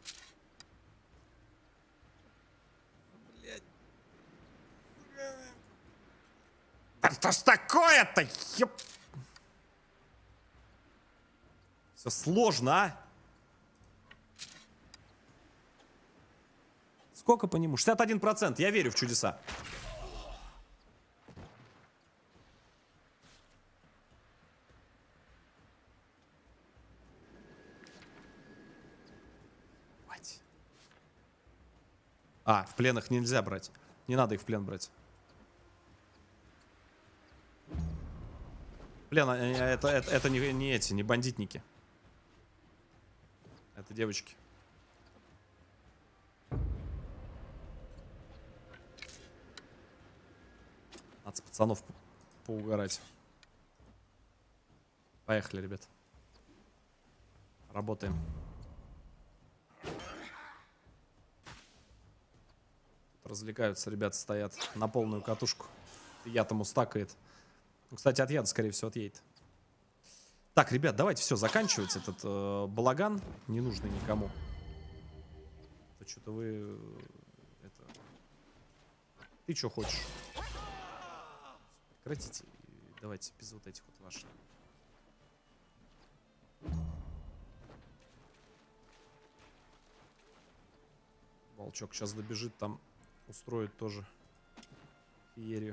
Блять. Да что ж такое-то? Ёп. Все сложно, а? Сколько по нему? 61%. Я верю в чудеса. А, в пленах нельзя брать. Не надо их в плен брать. Плен, это не эти, не бандитники. Это девочки. Надо с пацанов поугарать. Поехали, ребят. Работаем. Развлекаются, ребята стоят на полную катушку. Яд ему стакает. Ну, кстати, от яда, скорее всего, отъедет. Так, ребят, давайте все, заканчивать этот балаган. Не нужный никому. Это что-то вы... Это... Ты что хочешь? Прекратите. Давайте без вот этих вот ваших. Волчок сейчас добежит, там устроит тоже феерию.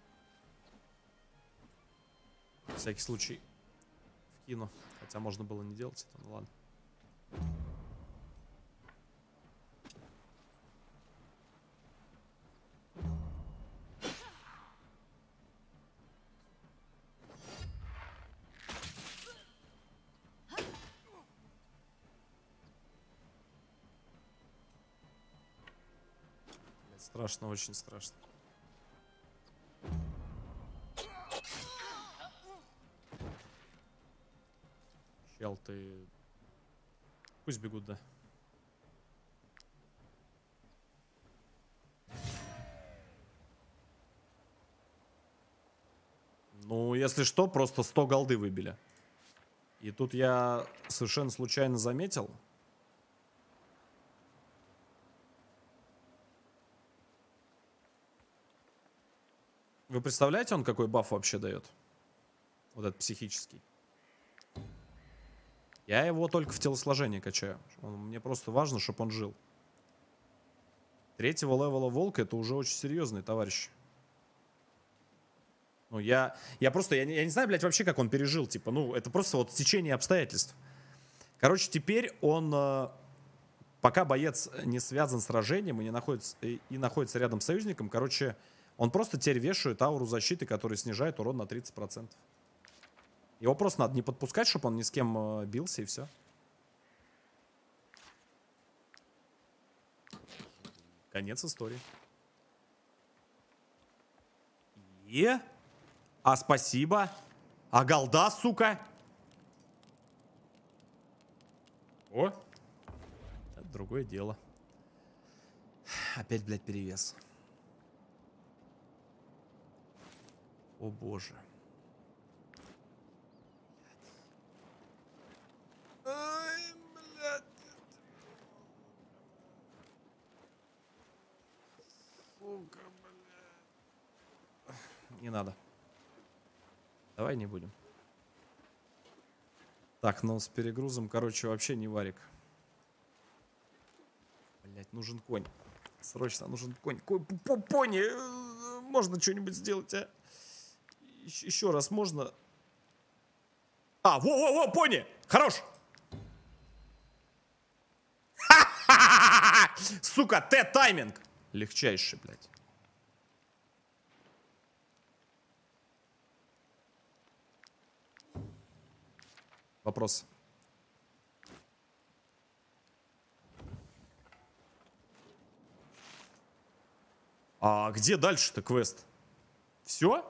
На всякий случай вкину. Хотя можно было не делать это, ну ладно. Страшно, очень страшно. Чел, ты... Пусть бегут, да. Ну, если что, просто 100 голды выбили. И тут я совершенно случайно заметил. Вы представляете, он какой баф вообще дает? Вот этот психический. Я его только в телосложении качаю. Мне просто важно, чтобы он жил. 3-го левела волк это уже очень серьезный товарищ. Ну, я не знаю, блядь, вообще, как он пережил. Типа, ну, это просто вот течение обстоятельств. Короче, теперь он, пока боец не связан с сражением и находится рядом с союзником, короче, он просто теперь вешает ауру защиты, которая снижает урон на 30%. Его просто надо не подпускать, чтобы он ни с кем бился, и все. Конец истории. А спасибо. А голда, сука. О. Это другое дело. Опять, блядь, перевес. О, боже. Ай, блядь. Сука, блядь. Не надо. Давай не будем. Так, ну с перегрузом, короче, вообще не варик. Блять, нужен конь. Срочно нужен конь. Пони! Можно что-нибудь сделать, а? Еще раз можно? А, во, пони! Хорош! Сука, Т-тайминг! Легчайший, блядь. Вопрос. А где дальше-то квест? Все?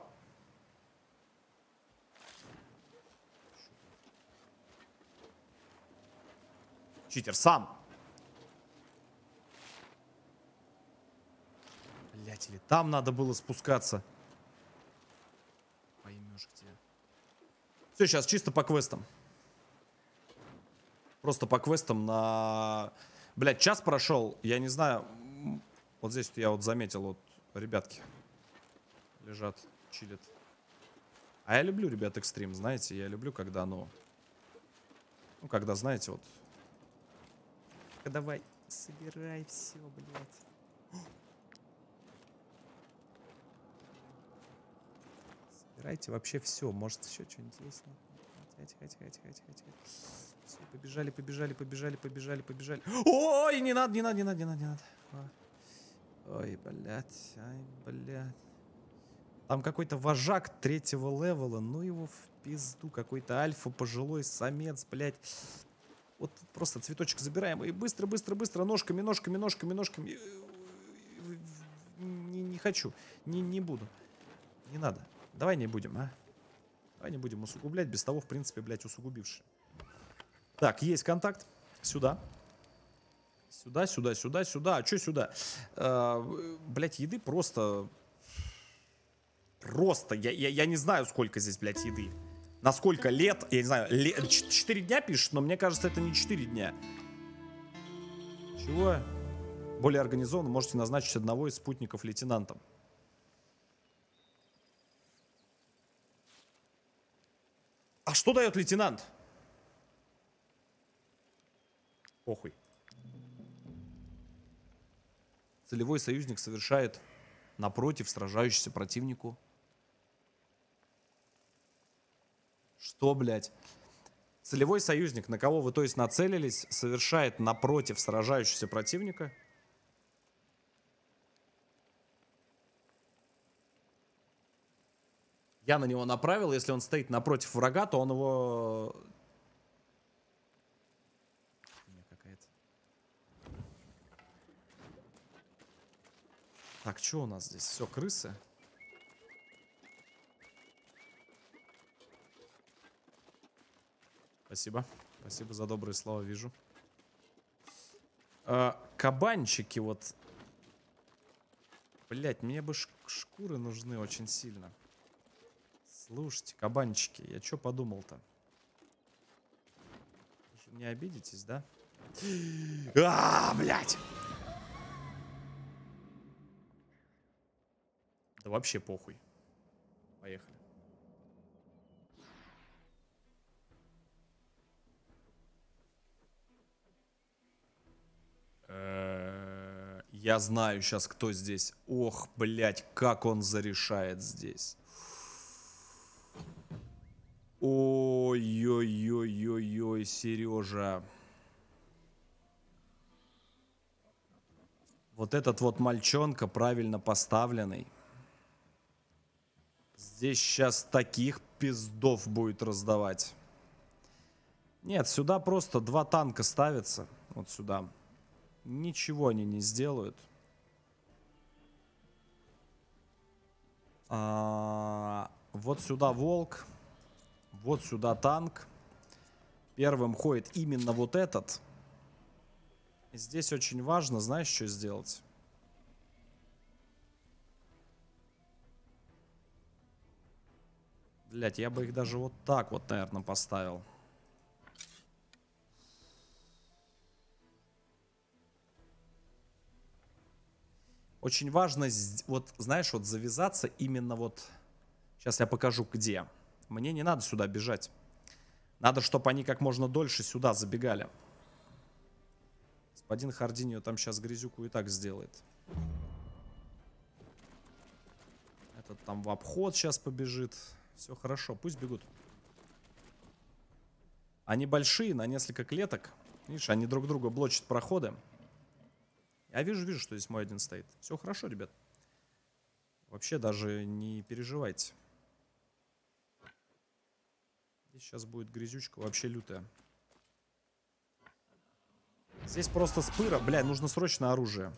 Читер сам. Блять, или там надо было спускаться. Поймешь где. Все, сейчас чисто по квестам. Просто по квестам на... Блять, час прошел, я не знаю. Вот здесь вот я вот заметил, вот ребятки лежат, чилят. А я люблю, ребят, экстрим, знаете. Я люблю, когда, ну, когда, знаете, вот. Давай, собирай все, блядь. Собирайте вообще все. Может, еще что-нибудь есть? Тихо. Все, побежали. Ой, не надо. Ой, блядь, Там какой-то вожак 3-го левела, ну его в пизду. Какой-то альфа, пожилой самец, блядь. Вот просто цветочек забираем. И быстро. Ножками. Не хочу. Не буду. Не надо. Давай не будем, а. Давай не будем усугублять. Без того, в принципе, блядь, усугубивший. Так, есть контакт. Сюда. Сюда. А что сюда? Блядь, еды просто... Я не знаю, сколько здесь, блядь, еды. На сколько лет? Я не знаю. 4 дня пишет, но мне кажется, это не 4 дня. Чего? Более организованно можете назначить одного из спутников лейтенантом. А что дает лейтенант? Похуй. Целевой союзник совершает напротив сражающемуся противнику. Что, блядь? Целевой союзник, на кого вы, то есть, нацелились, совершает напротив сражающегося противника. Я на него направил, если он стоит напротив врага, то он его... Какая-то. Так, что у нас здесь? Все, крысы. Спасибо. Спасибо за добрые слова, вижу. Кабанчики вот. Блять, мне бы шкуры нужны очень сильно. Слушайте, кабанчики, я что подумал-то? Не обидитесь, да? Блять! Да вообще похуй. Поехали. Я знаю сейчас, кто здесь. Ох, блядь, как он зарешает здесь. Ой-ой-ой-ой-ой, Сережа. Вот этот вот мальчонка правильно поставленный. Здесь сейчас таких пиздов будет раздавать. Нет, сюда просто 2 танка ставятся. Вот сюда. Ничего они не сделают. Вот сюда волк. Вот сюда танк. Первым ходит именно вот этот. Здесь очень важно, знаешь, что сделать? Блять, я бы их даже вот так вот, наверное, поставил. Очень важно, вот, знаешь, вот завязаться именно вот... Сейчас я покажу, где. Мне не надо сюда бежать. Надо, чтобы они как можно дольше сюда забегали. Господин Хардиньо там сейчас грязюку и так сделает. Этот там в обход сейчас побежит. Все хорошо, пусть бегут. Они большие, на несколько клеток. Видишь, они друг друга блочат проходы. Я вижу, что здесь мой один стоит. Все хорошо, ребят. Вообще даже не переживайте. Здесь сейчас будет грязючка вообще лютая. Здесь просто спыра. Бля, нужно срочно оружие.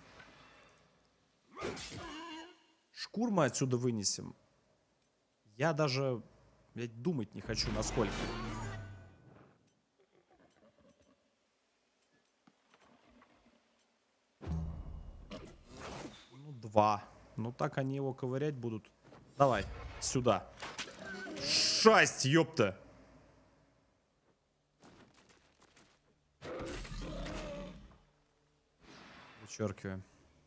Шкур мы отсюда вынесем. Я даже, блядь, думать не хочу, насколько. Ну, 2. Ну, так они его ковырять будут. Давай, сюда. 6, ёпта. Вычеркиваем.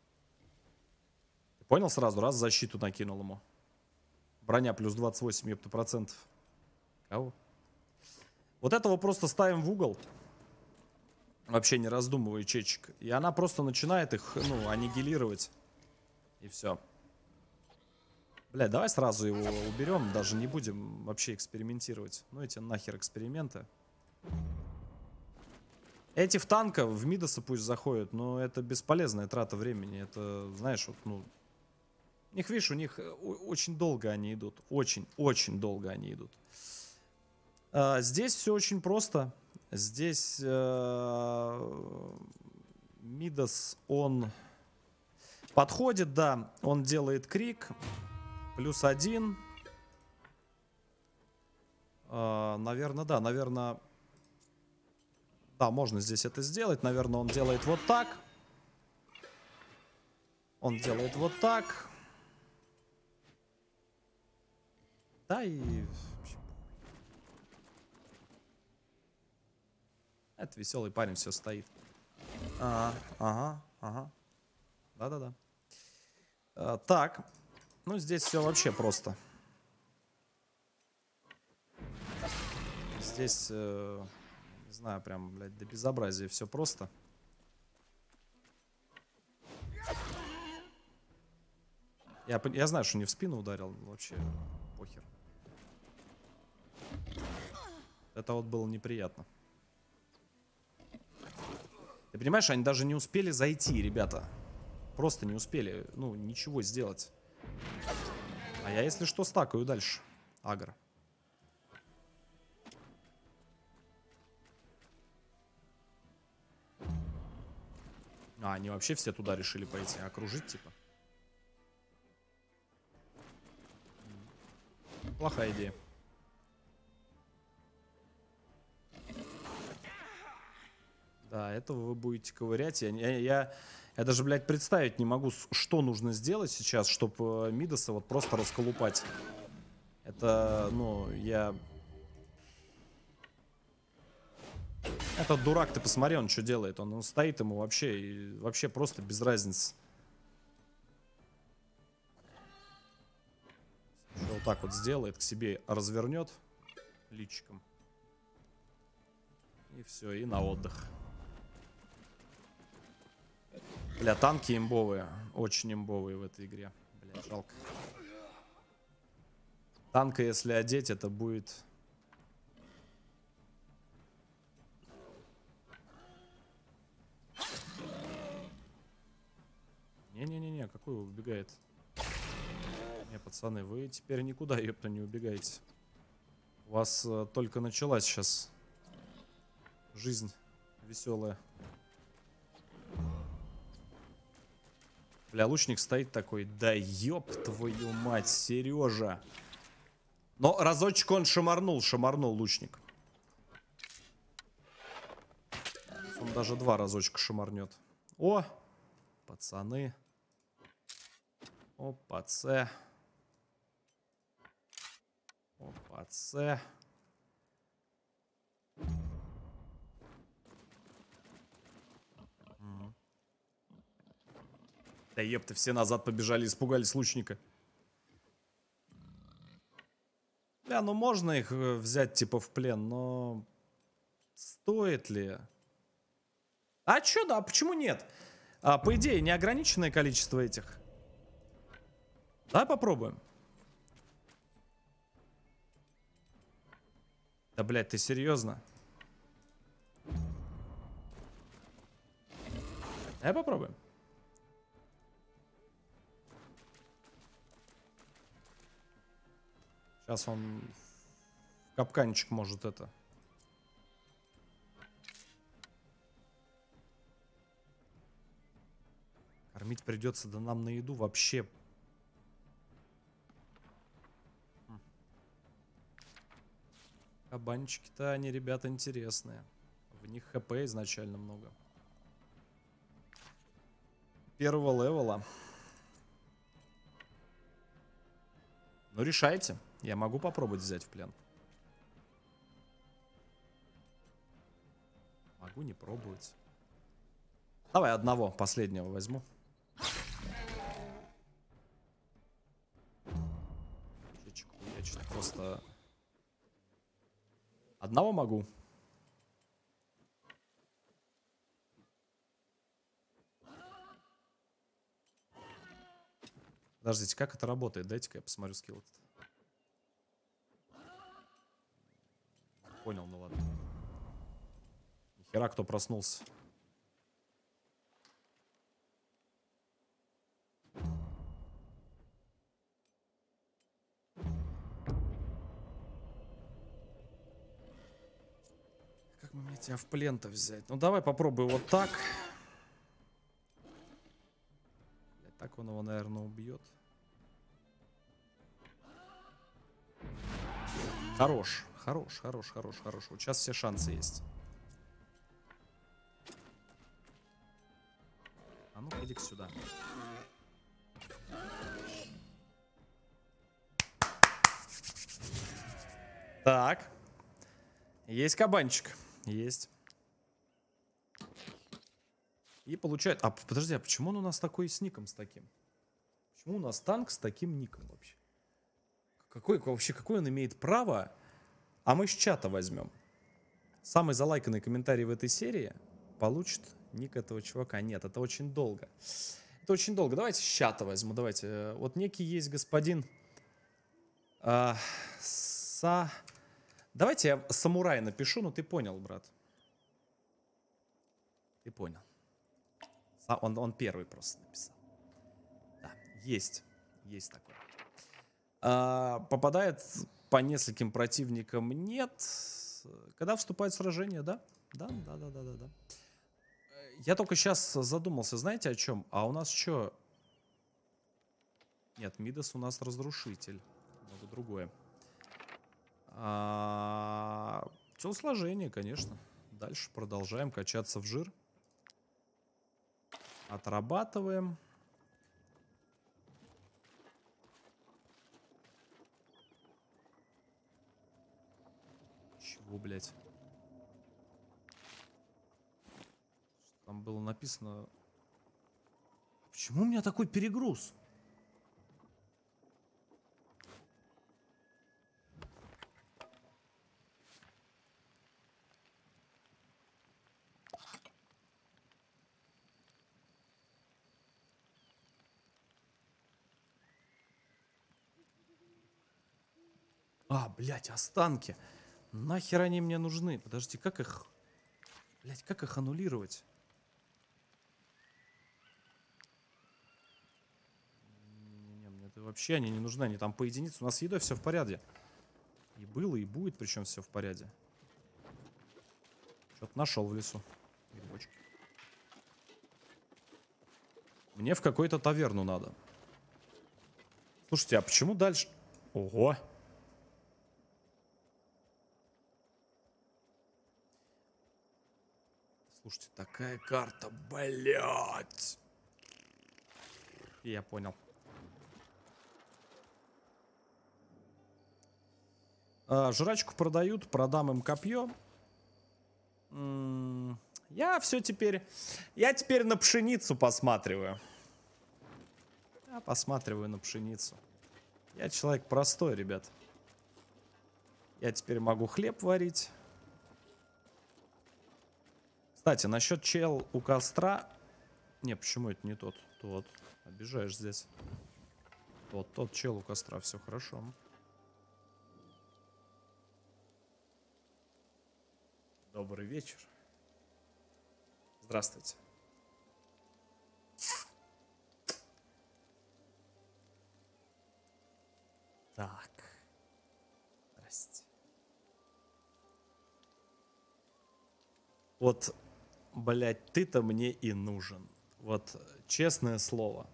Ты понял сразу? Раз защиту накинул ему. Броня плюс 28, ёпта, процентов. Кого? Вот этого просто ставим в угол. Вообще не раздумывая, чечек. И она просто начинает их, ну, аннигилировать. И все. Бля, давай сразу его уберем. Даже не будем вообще экспериментировать. Ну, эти нахер эксперименты. Эти в танка, в Мидоса пусть заходят, но это бесполезная трата времени. Это, знаешь, вот, ну... У них, видишь, у них очень долго они идут. Очень долго они идут. Здесь все очень просто. Здесь Мидос, он подходит, да. Он делает крик. +1. Наверное, да. Наверное... Да, можно здесь это сделать. Наверное, он делает вот так. Он делает вот так. Да, и... Это веселый парень, все стоит. Ага. Да-да-да. Так. Ну, здесь все вообще просто. Здесь... не знаю, прям, блядь, до безобразия все просто. Я знаю, что не в спину ударил. Вообще, похер. Это вот было неприятно. Ты понимаешь, они даже не успели зайти, ребята. Просто не успели, ну, ничего сделать. А я, если что, стакаю дальше. Агро. Они вообще все туда решили пойти. Окружить, типа. Плохая идея. Да, этого вы будете ковырять. Я даже, блядь, представить не могу, что нужно сделать сейчас, чтобы Мидоса вот просто расколупать. Это, ну, я... Этот дурак, ты посмотри, он что делает. Он стоит ему вообще, и вообще просто без разницы. Вот так вот сделает, к себе развернет личиком. И все, и на отдых. Бля, танки имбовые. Очень имбовые в этой игре. Бля, жалко. Танка, если одеть, это будет... Не-не-не-не, какой убегает? Не, пацаны, вы теперь никуда, ёпта, не убегаете. У вас только началась сейчас жизнь веселая. Бля, лучник стоит такой. Да ёб твою мать, Сережа. Но разочек он шамарнул лучник. Он даже два разочка шамарнет. О, пацаны. Опа-це. Опа-це. Да ёпта, все назад побежали, испугались лучника. Бля, ну можно их взять типа в плен, но... Стоит ли? А чё, да, почему нет? По идее, неограниченное количество этих. Давай попробуем. Да, блядь, ты серьезно? Давай попробуем. Сейчас он в капканчик может это. Кормить придется, да нам на еду вообще. Кабанчики-то они, ребята, интересные. В них хп изначально много. Первого левела. Ну, решайте. Я могу попробовать взять в плен. Могу не пробовать. Давай одного, последнего возьму. Я что-то просто... Одного могу. Подождите, как это работает? Дайте-ка я посмотрю скилл этот. Понял, ну ладно. Нихера кто проснулся. Как бы мне тебя в плен-то взять? Ну давай попробуй вот так. Так он его, наверное, убьет. Хорош, хорош, хорош, хорош, хорош. Вот сейчас все шансы есть. А ну-ка, иди-ка сюда. Так. Есть кабанчик. Есть. И получает... А, подожди, а почему он у нас такой с ником с таким? Почему у нас танк с таким ником вообще? Какое он имеет право? А мы с чата возьмем. Самый залайканный комментарий в этой серии получит ник этого чувака. Нет, это очень долго. Это очень долго. Давайте с чата возьму. Давайте. Вот некий есть господин... Давайте я самурай напишу, но ты понял, брат. Ты понял. Он первый просто написал. Да, есть. Есть такое. Попадает по нескольким противникам? Нет. Когда вступает в сражение, да? Да. Я только сейчас задумался, знаете о чем? А у нас что? Нет, Мидас у нас разрушитель. Много другое. Телосложение, конечно. Дальше продолжаем качаться в жир. Отрабатываем. Чего, блядь? Там было написано... Почему у меня такой перегруз? А, блядь, останки. Нахер они мне нужны? Подожди, как их... Блядь, как их аннулировать? Не-не-не, мне это вообще они не нужны. Они там по единице. У нас с едой все в порядке. И было, и будет, причем все в порядке. Что-то нашел в лесу. Грибочки. Мне в какую-то таверну надо. Слушайте, а почему дальше... Ого! Слушайте, такая карта, блядь! Я понял. Жрачку продают, продам им копье. Я все теперь... Я теперь на пшеницу посматриваю. Я посматриваю на пшеницу. Я человек простой, ребят. Я теперь могу хлеб варить. Кстати, насчет чел у костра... Не, почему это не тот? Тот. Обижаешь здесь. Вот тот чел у костра, все хорошо. Добрый вечер. Здравствуйте. Так. Здрасте. Вот, блядь, ты-то мне и нужен. Вот, честное слово.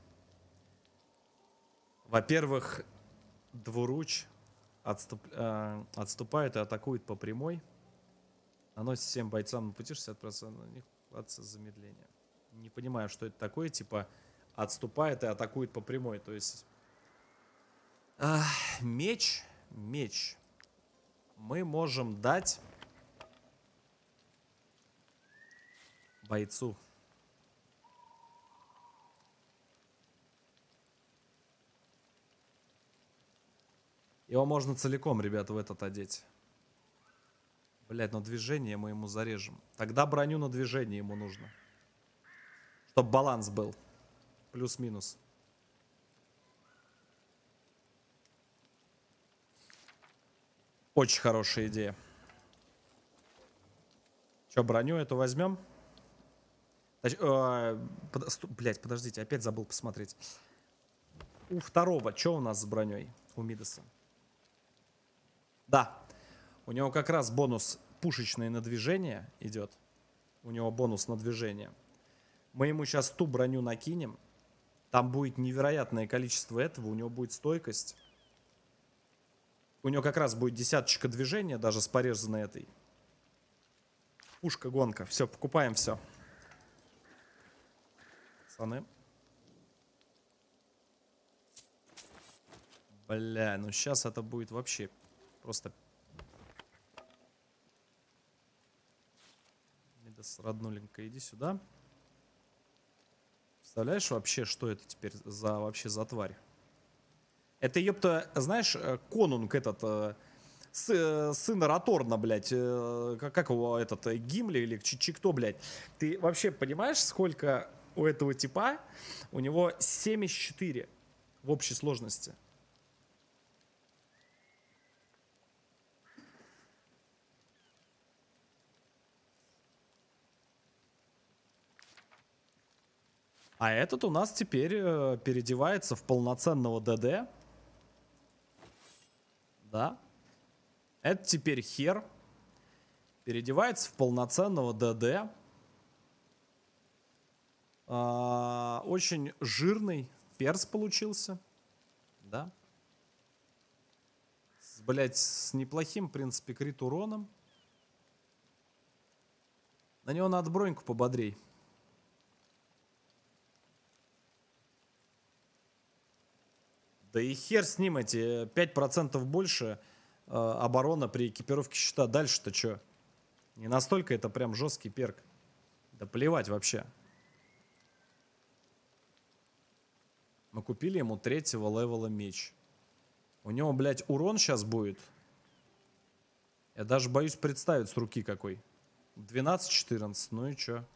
Во-первых, двуруч отступает и атакует по прямой. Наносит всем бойцам на пути 60% на них вкладывается замедление. Не понимаю, что это такое. Типа, отступает и атакует по прямой. То есть... меч. Меч. Мы можем дать бойцу. Его можно целиком, ребята, в этот одеть. Блять, но движение мы ему зарежем. Тогда броню на движение ему нужно. Чтоб баланс был. Плюс-минус. Очень хорошая идея. Че, броню эту возьмем? Блять, подождите, опять забыл посмотреть. У второго, что у нас с броней? У Мидаса. Да. У него как раз бонус пушечное на движение идет. У него бонус на движение. Мы ему сейчас ту броню накинем. Там будет невероятное количество этого. У него будет стойкость. У него как раз будет десяточка движения, даже с порезанной этой. Пушка-гонка. Все, покупаем все. Пацаны. Бля, ну сейчас это будет вообще просто... Мидас, роднуленько, иди сюда. Представляешь вообще, что это теперь вообще за тварь? Это, ёпта, знаешь, конунг этот, сын Раторна, блядь, как его этот, Гимли или кто, блядь. Ты вообще понимаешь, сколько у этого типа? У него 74 в общей сложности. А этот у нас теперь переодевается в полноценного ДД. Да. Это теперь хер. Переодевается в полноценного ДД. Очень жирный перс получился. Да. Блять, с неплохим, в принципе, крит уроном. На него надо броньку пободрей. Да и хер с ним, эти 5% больше оборона при экипировке щита. Дальше-то что? Не настолько это прям жесткий перк. Да плевать вообще. Мы купили ему 3-го левела меч. У него, блядь, урон сейчас будет. Я даже боюсь представить с руки какой. 12-14, ну и чё?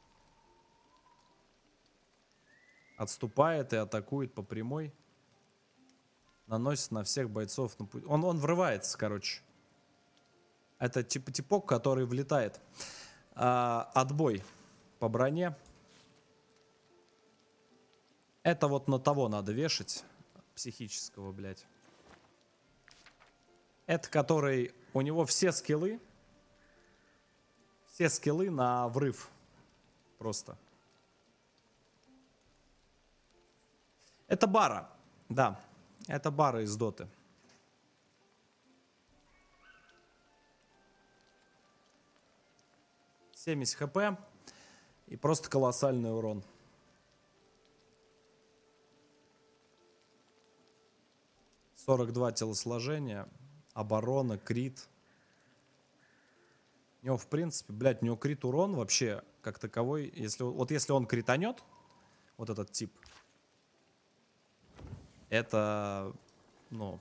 Отступает и атакует по прямой. Наносит на всех бойцов. Он врывается, короче. Это типа типок, который влетает. Отбой по броне. Это вот на того надо вешать. Психического, блядь. Это который... У него все скиллы. Все скиллы на врыв. Просто. Это бара. Да. Это бара из доты. «70 хп и просто колоссальный урон. «42 телосложения, оборона, крит». У него, в принципе, блядь, у него крит урон вообще как таковой. Если он кританет, вот этот тип, это, ну...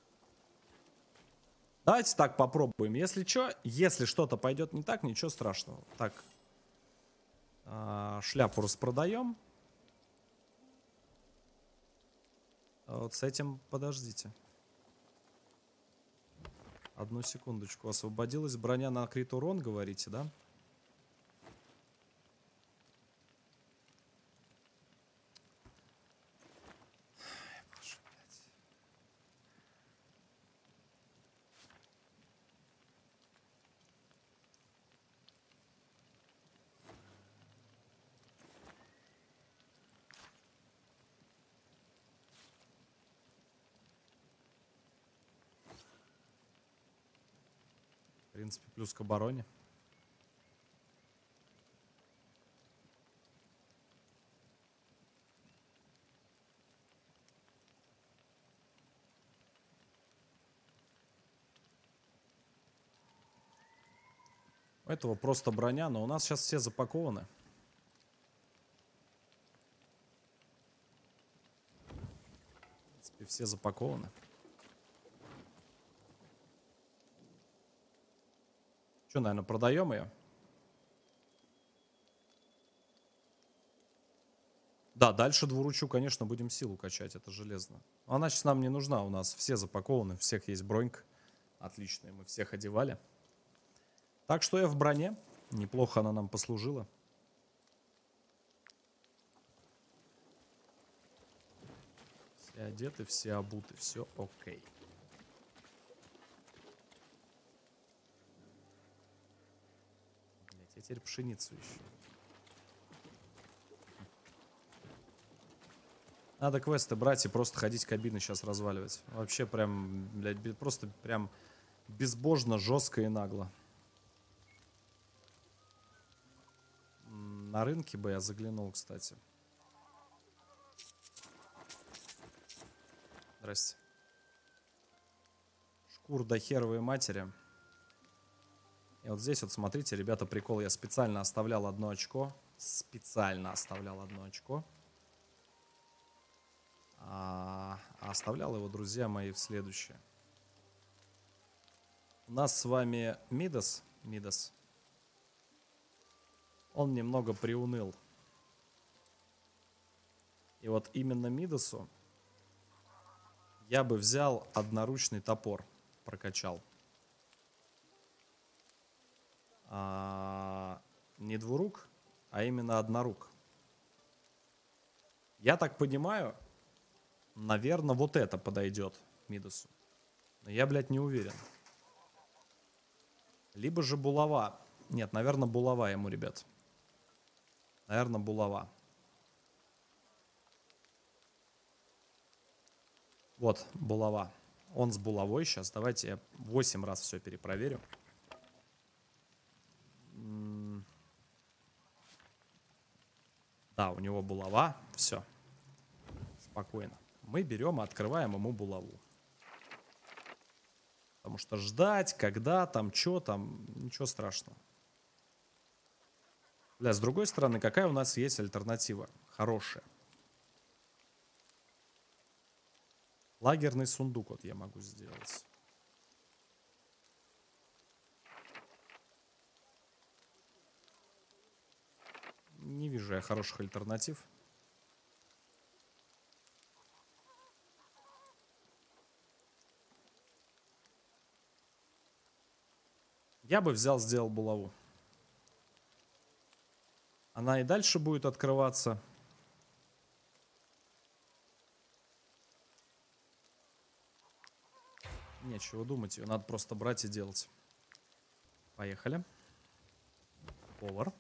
Давайте так попробуем. Если что, если что-то пойдет не так, ничего страшного. Так, шляпу распродаем. Вот с этим подождите. Одну секундочку. Освободилась броня на крит урон, говорите, да? В принципе, плюс к обороне. У этого просто броня, но у нас сейчас все запакованы. В принципе, все запакованы. Что, наверное, продаем ее? Да, дальше двуручу, конечно, будем силу качать, это железно. Она сейчас нам не нужна, у нас все запакованы, у всех есть бронька. Отличная, мы всех одевали. Так что я в броне. Неплохо она нам послужила. Все одеты, все обуты, все окей. Блять, я теперь пшеницу ищу. Надо квесты брать и просто ходить кабины сейчас разваливать. Вообще прям, блядь, просто прям безбожно, жестко и нагло. На рынке бы я заглянул, кстати. Здрасте. Шкур до херовой матери. И вот здесь вот, смотрите, ребята, прикол. Я специально оставлял одно очко. Специально оставлял одно очко. А оставлял его, друзья мои, в следующее. У нас с вами Мидас. Он немного приуныл. И вот именно Мидасу я бы взял одноручный топор. Прокачал. Не двурук, а именно однорук. Я так понимаю, наверное, вот это подойдет Мидасу. Но я, блядь, не уверен. Либо же булава. Нет, наверное, булава ему, ребят. Наверное, булава. Вот, булава. Он с булавой сейчас. Давайте я 8 раз все перепроверю. Да, у него булава. Все. Спокойно. Мы берем и открываем ему булаву. Потому что ждать, когда там, что там, ничего страшного. Бля, с другой стороны, какая у нас есть альтернатива? Хорошая. Лагерный сундук вот я могу сделать. Не вижу я хороших альтернатив. Я бы взял, сделал булаву. Она и дальше будет открываться. Нечего думать, ее надо просто брать и делать. Поехали. Повар.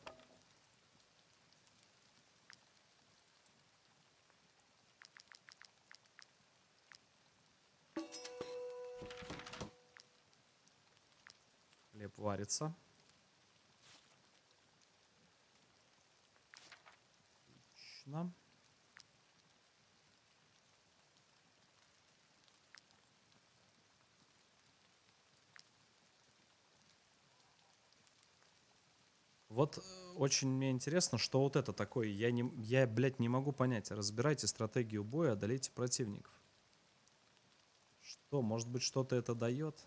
Хлеб варится. Отлично. Вот очень мне интересно, что вот это такое. Я, блядь, не могу понять. Разбирайте стратегию боя, одолейте противников. Что, может быть, что-то это дает?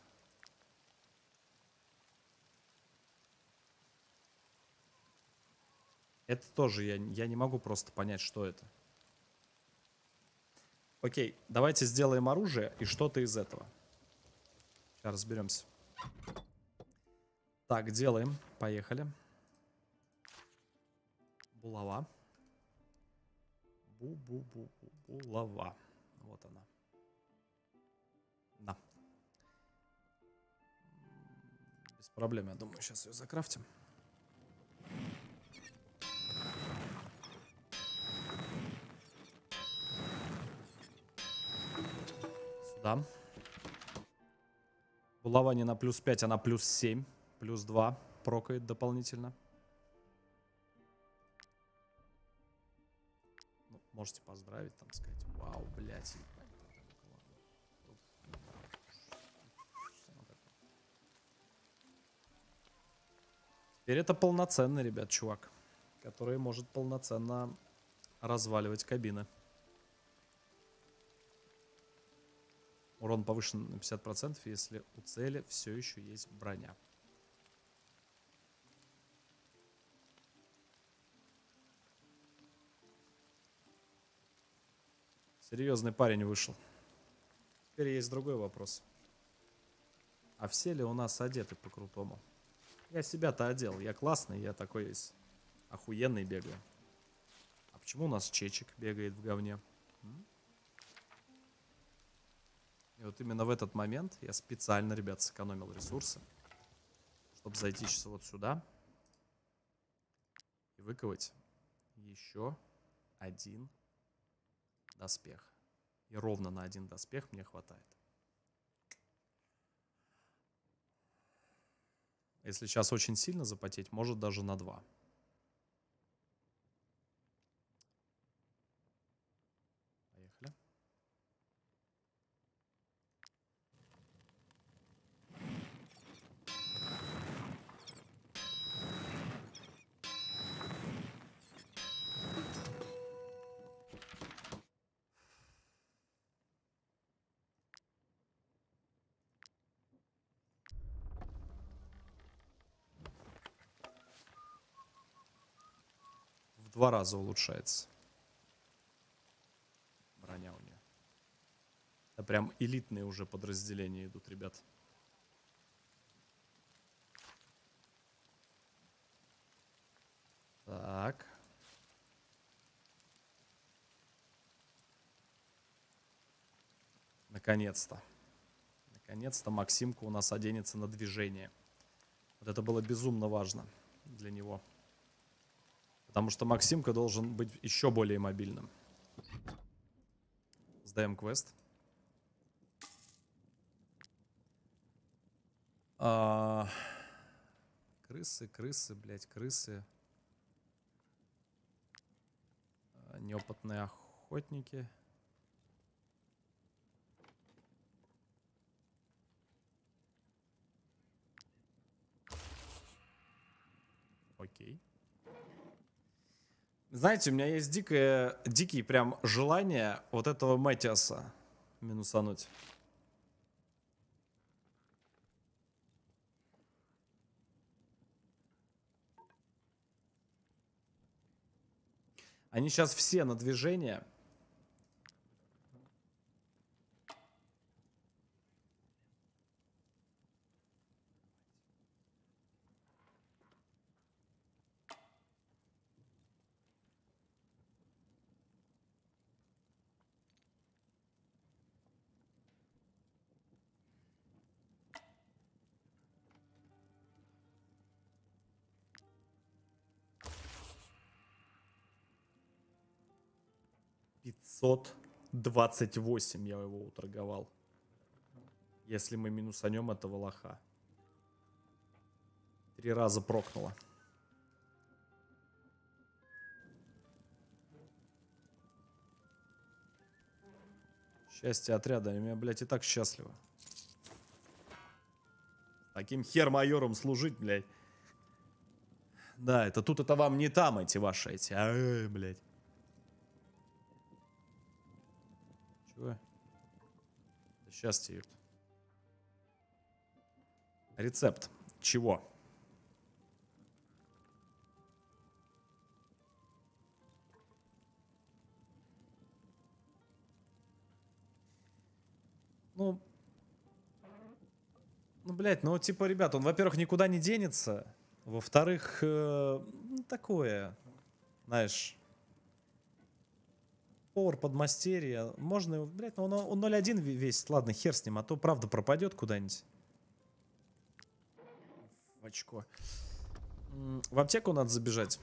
Это тоже я не могу просто понять, что это. Окей, давайте сделаем оружие и что-то из этого. Сейчас разберемся. Так, делаем. Поехали. Булава. Булава. Вот она. Да. Без проблем, я думаю, сейчас ее закрафтим. Сюда. Булава не на плюс 5, а на плюс 7. Плюс 2 прокает дополнительно. Ну, можете поздравить, там сказать. Вау, блядь. Теперь это полноценный, ребят, чувак, который может полноценно разваливать кабины. Урон повышен на 50%, если у цели все еще есть броня. Серьезный парень вышел. Теперь есть другой вопрос. А все ли у нас одеты по-крутому? Я себя-то одел. Я классный, я такой весь охуенный бегаю. А почему у нас Чечик бегает в говне? И вот именно в этот момент я специально, ребят, сэкономил ресурсы, чтобы зайти сейчас вот сюда и выковать еще один доспех. И ровно на один доспех мне хватает. Если сейчас очень сильно запотеть, может даже на 2. Поехали. В 2 раза улучшается броня у нее. Это прям элитные уже подразделения идут, ребят. Так. Наконец-то. Наконец-то Максимка у нас оденется на движение. Вот это было безумно важно для него. Потому что Максимка должен быть еще более мобильным. Сдаем квест. Крысы, блядь, крысы. Неопытные охотники. Окей. Знаете, у меня есть дикие прям желание вот этого Матиаса минусануть. Они сейчас все на движение. 528 я его уторговал. Если мы минусанем этого лоха. 3 раза прокнуло. Счастье отряда. У меня, блядь, и так счастливо. Таким хер-майором служить, блядь. Да, это тут, это вам не там эти ваши, эти. Блядь. Чего? Да счастье, ёпт. Рецепт. Чего? Ну, блядь, ну, типа, ребят, он, во-первых, никуда не денется. Во-вторых, такое, знаешь, повар подмастерье. Можно, блядь, ну, он 0,1 весит. Ладно, хер с ним, а то правда пропадет куда-нибудь. В очко. В аптеку надо забежать.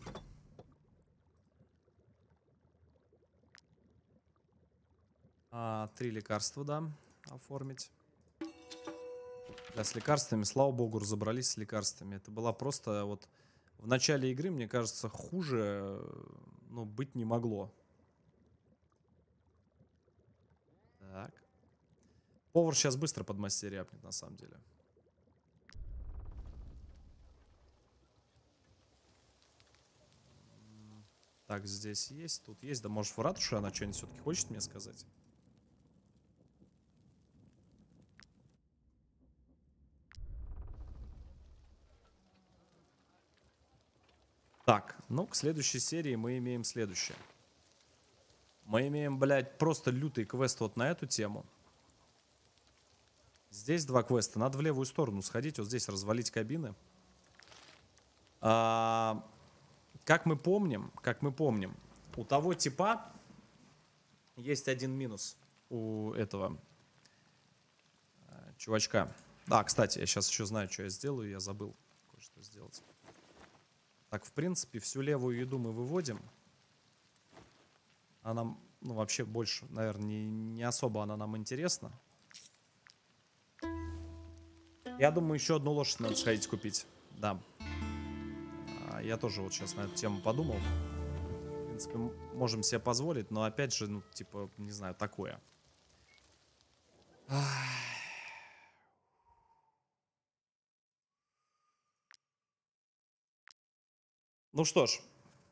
Три лекарства, да, оформить. Да, с лекарствами, слава богу, разобрались с лекарствами. Это была просто вот в начале игры, мне кажется, хуже, ну, быть не могло. Так. Повар сейчас быстро подмастерье апнет, на самом деле. Так, здесь есть, тут есть. Да, может, в ратуше она что-нибудь все-таки хочет мне сказать? Так, ну, к следующей серии мы имеем следующее. Мы имеем, блядь, просто лютый квест вот на эту тему. Здесь 2 квеста. Надо в левую сторону сходить, вот здесь развалить кабины. Как мы помним, у того типа есть один минус у этого чувачка. Да, кстати, я сейчас еще знаю, что я сделаю, я забыл кое-что сделать. Так, в принципе, всю левую еду мы выводим. Она нам, ну, вообще больше, наверное, не особо она нам интересна. Я думаю, еще одну лошадь надо сходить купить. Да. Я тоже вот сейчас на эту тему подумал. В принципе, можем себе позволить, но опять же, ну, типа, не знаю, такое. Ну что ж.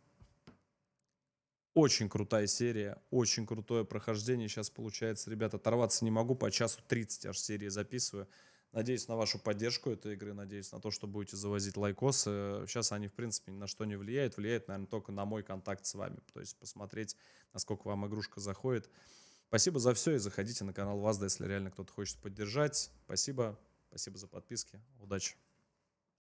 Очень крутая серия, очень крутое прохождение сейчас получается. Ребята, оторваться не могу, по часу 30 аж серии записываю. Надеюсь на вашу поддержку этой игры, надеюсь на то, что будете завозить лайкосы. Сейчас они, в принципе, ни на что не влияют. Влияет, наверное, только на мой контакт с вами. То есть посмотреть, насколько вам игрушка заходит. Спасибо за все и заходите на канал Вазда, если реально кто-то хочет поддержать. Спасибо, спасибо за подписки. Удачи.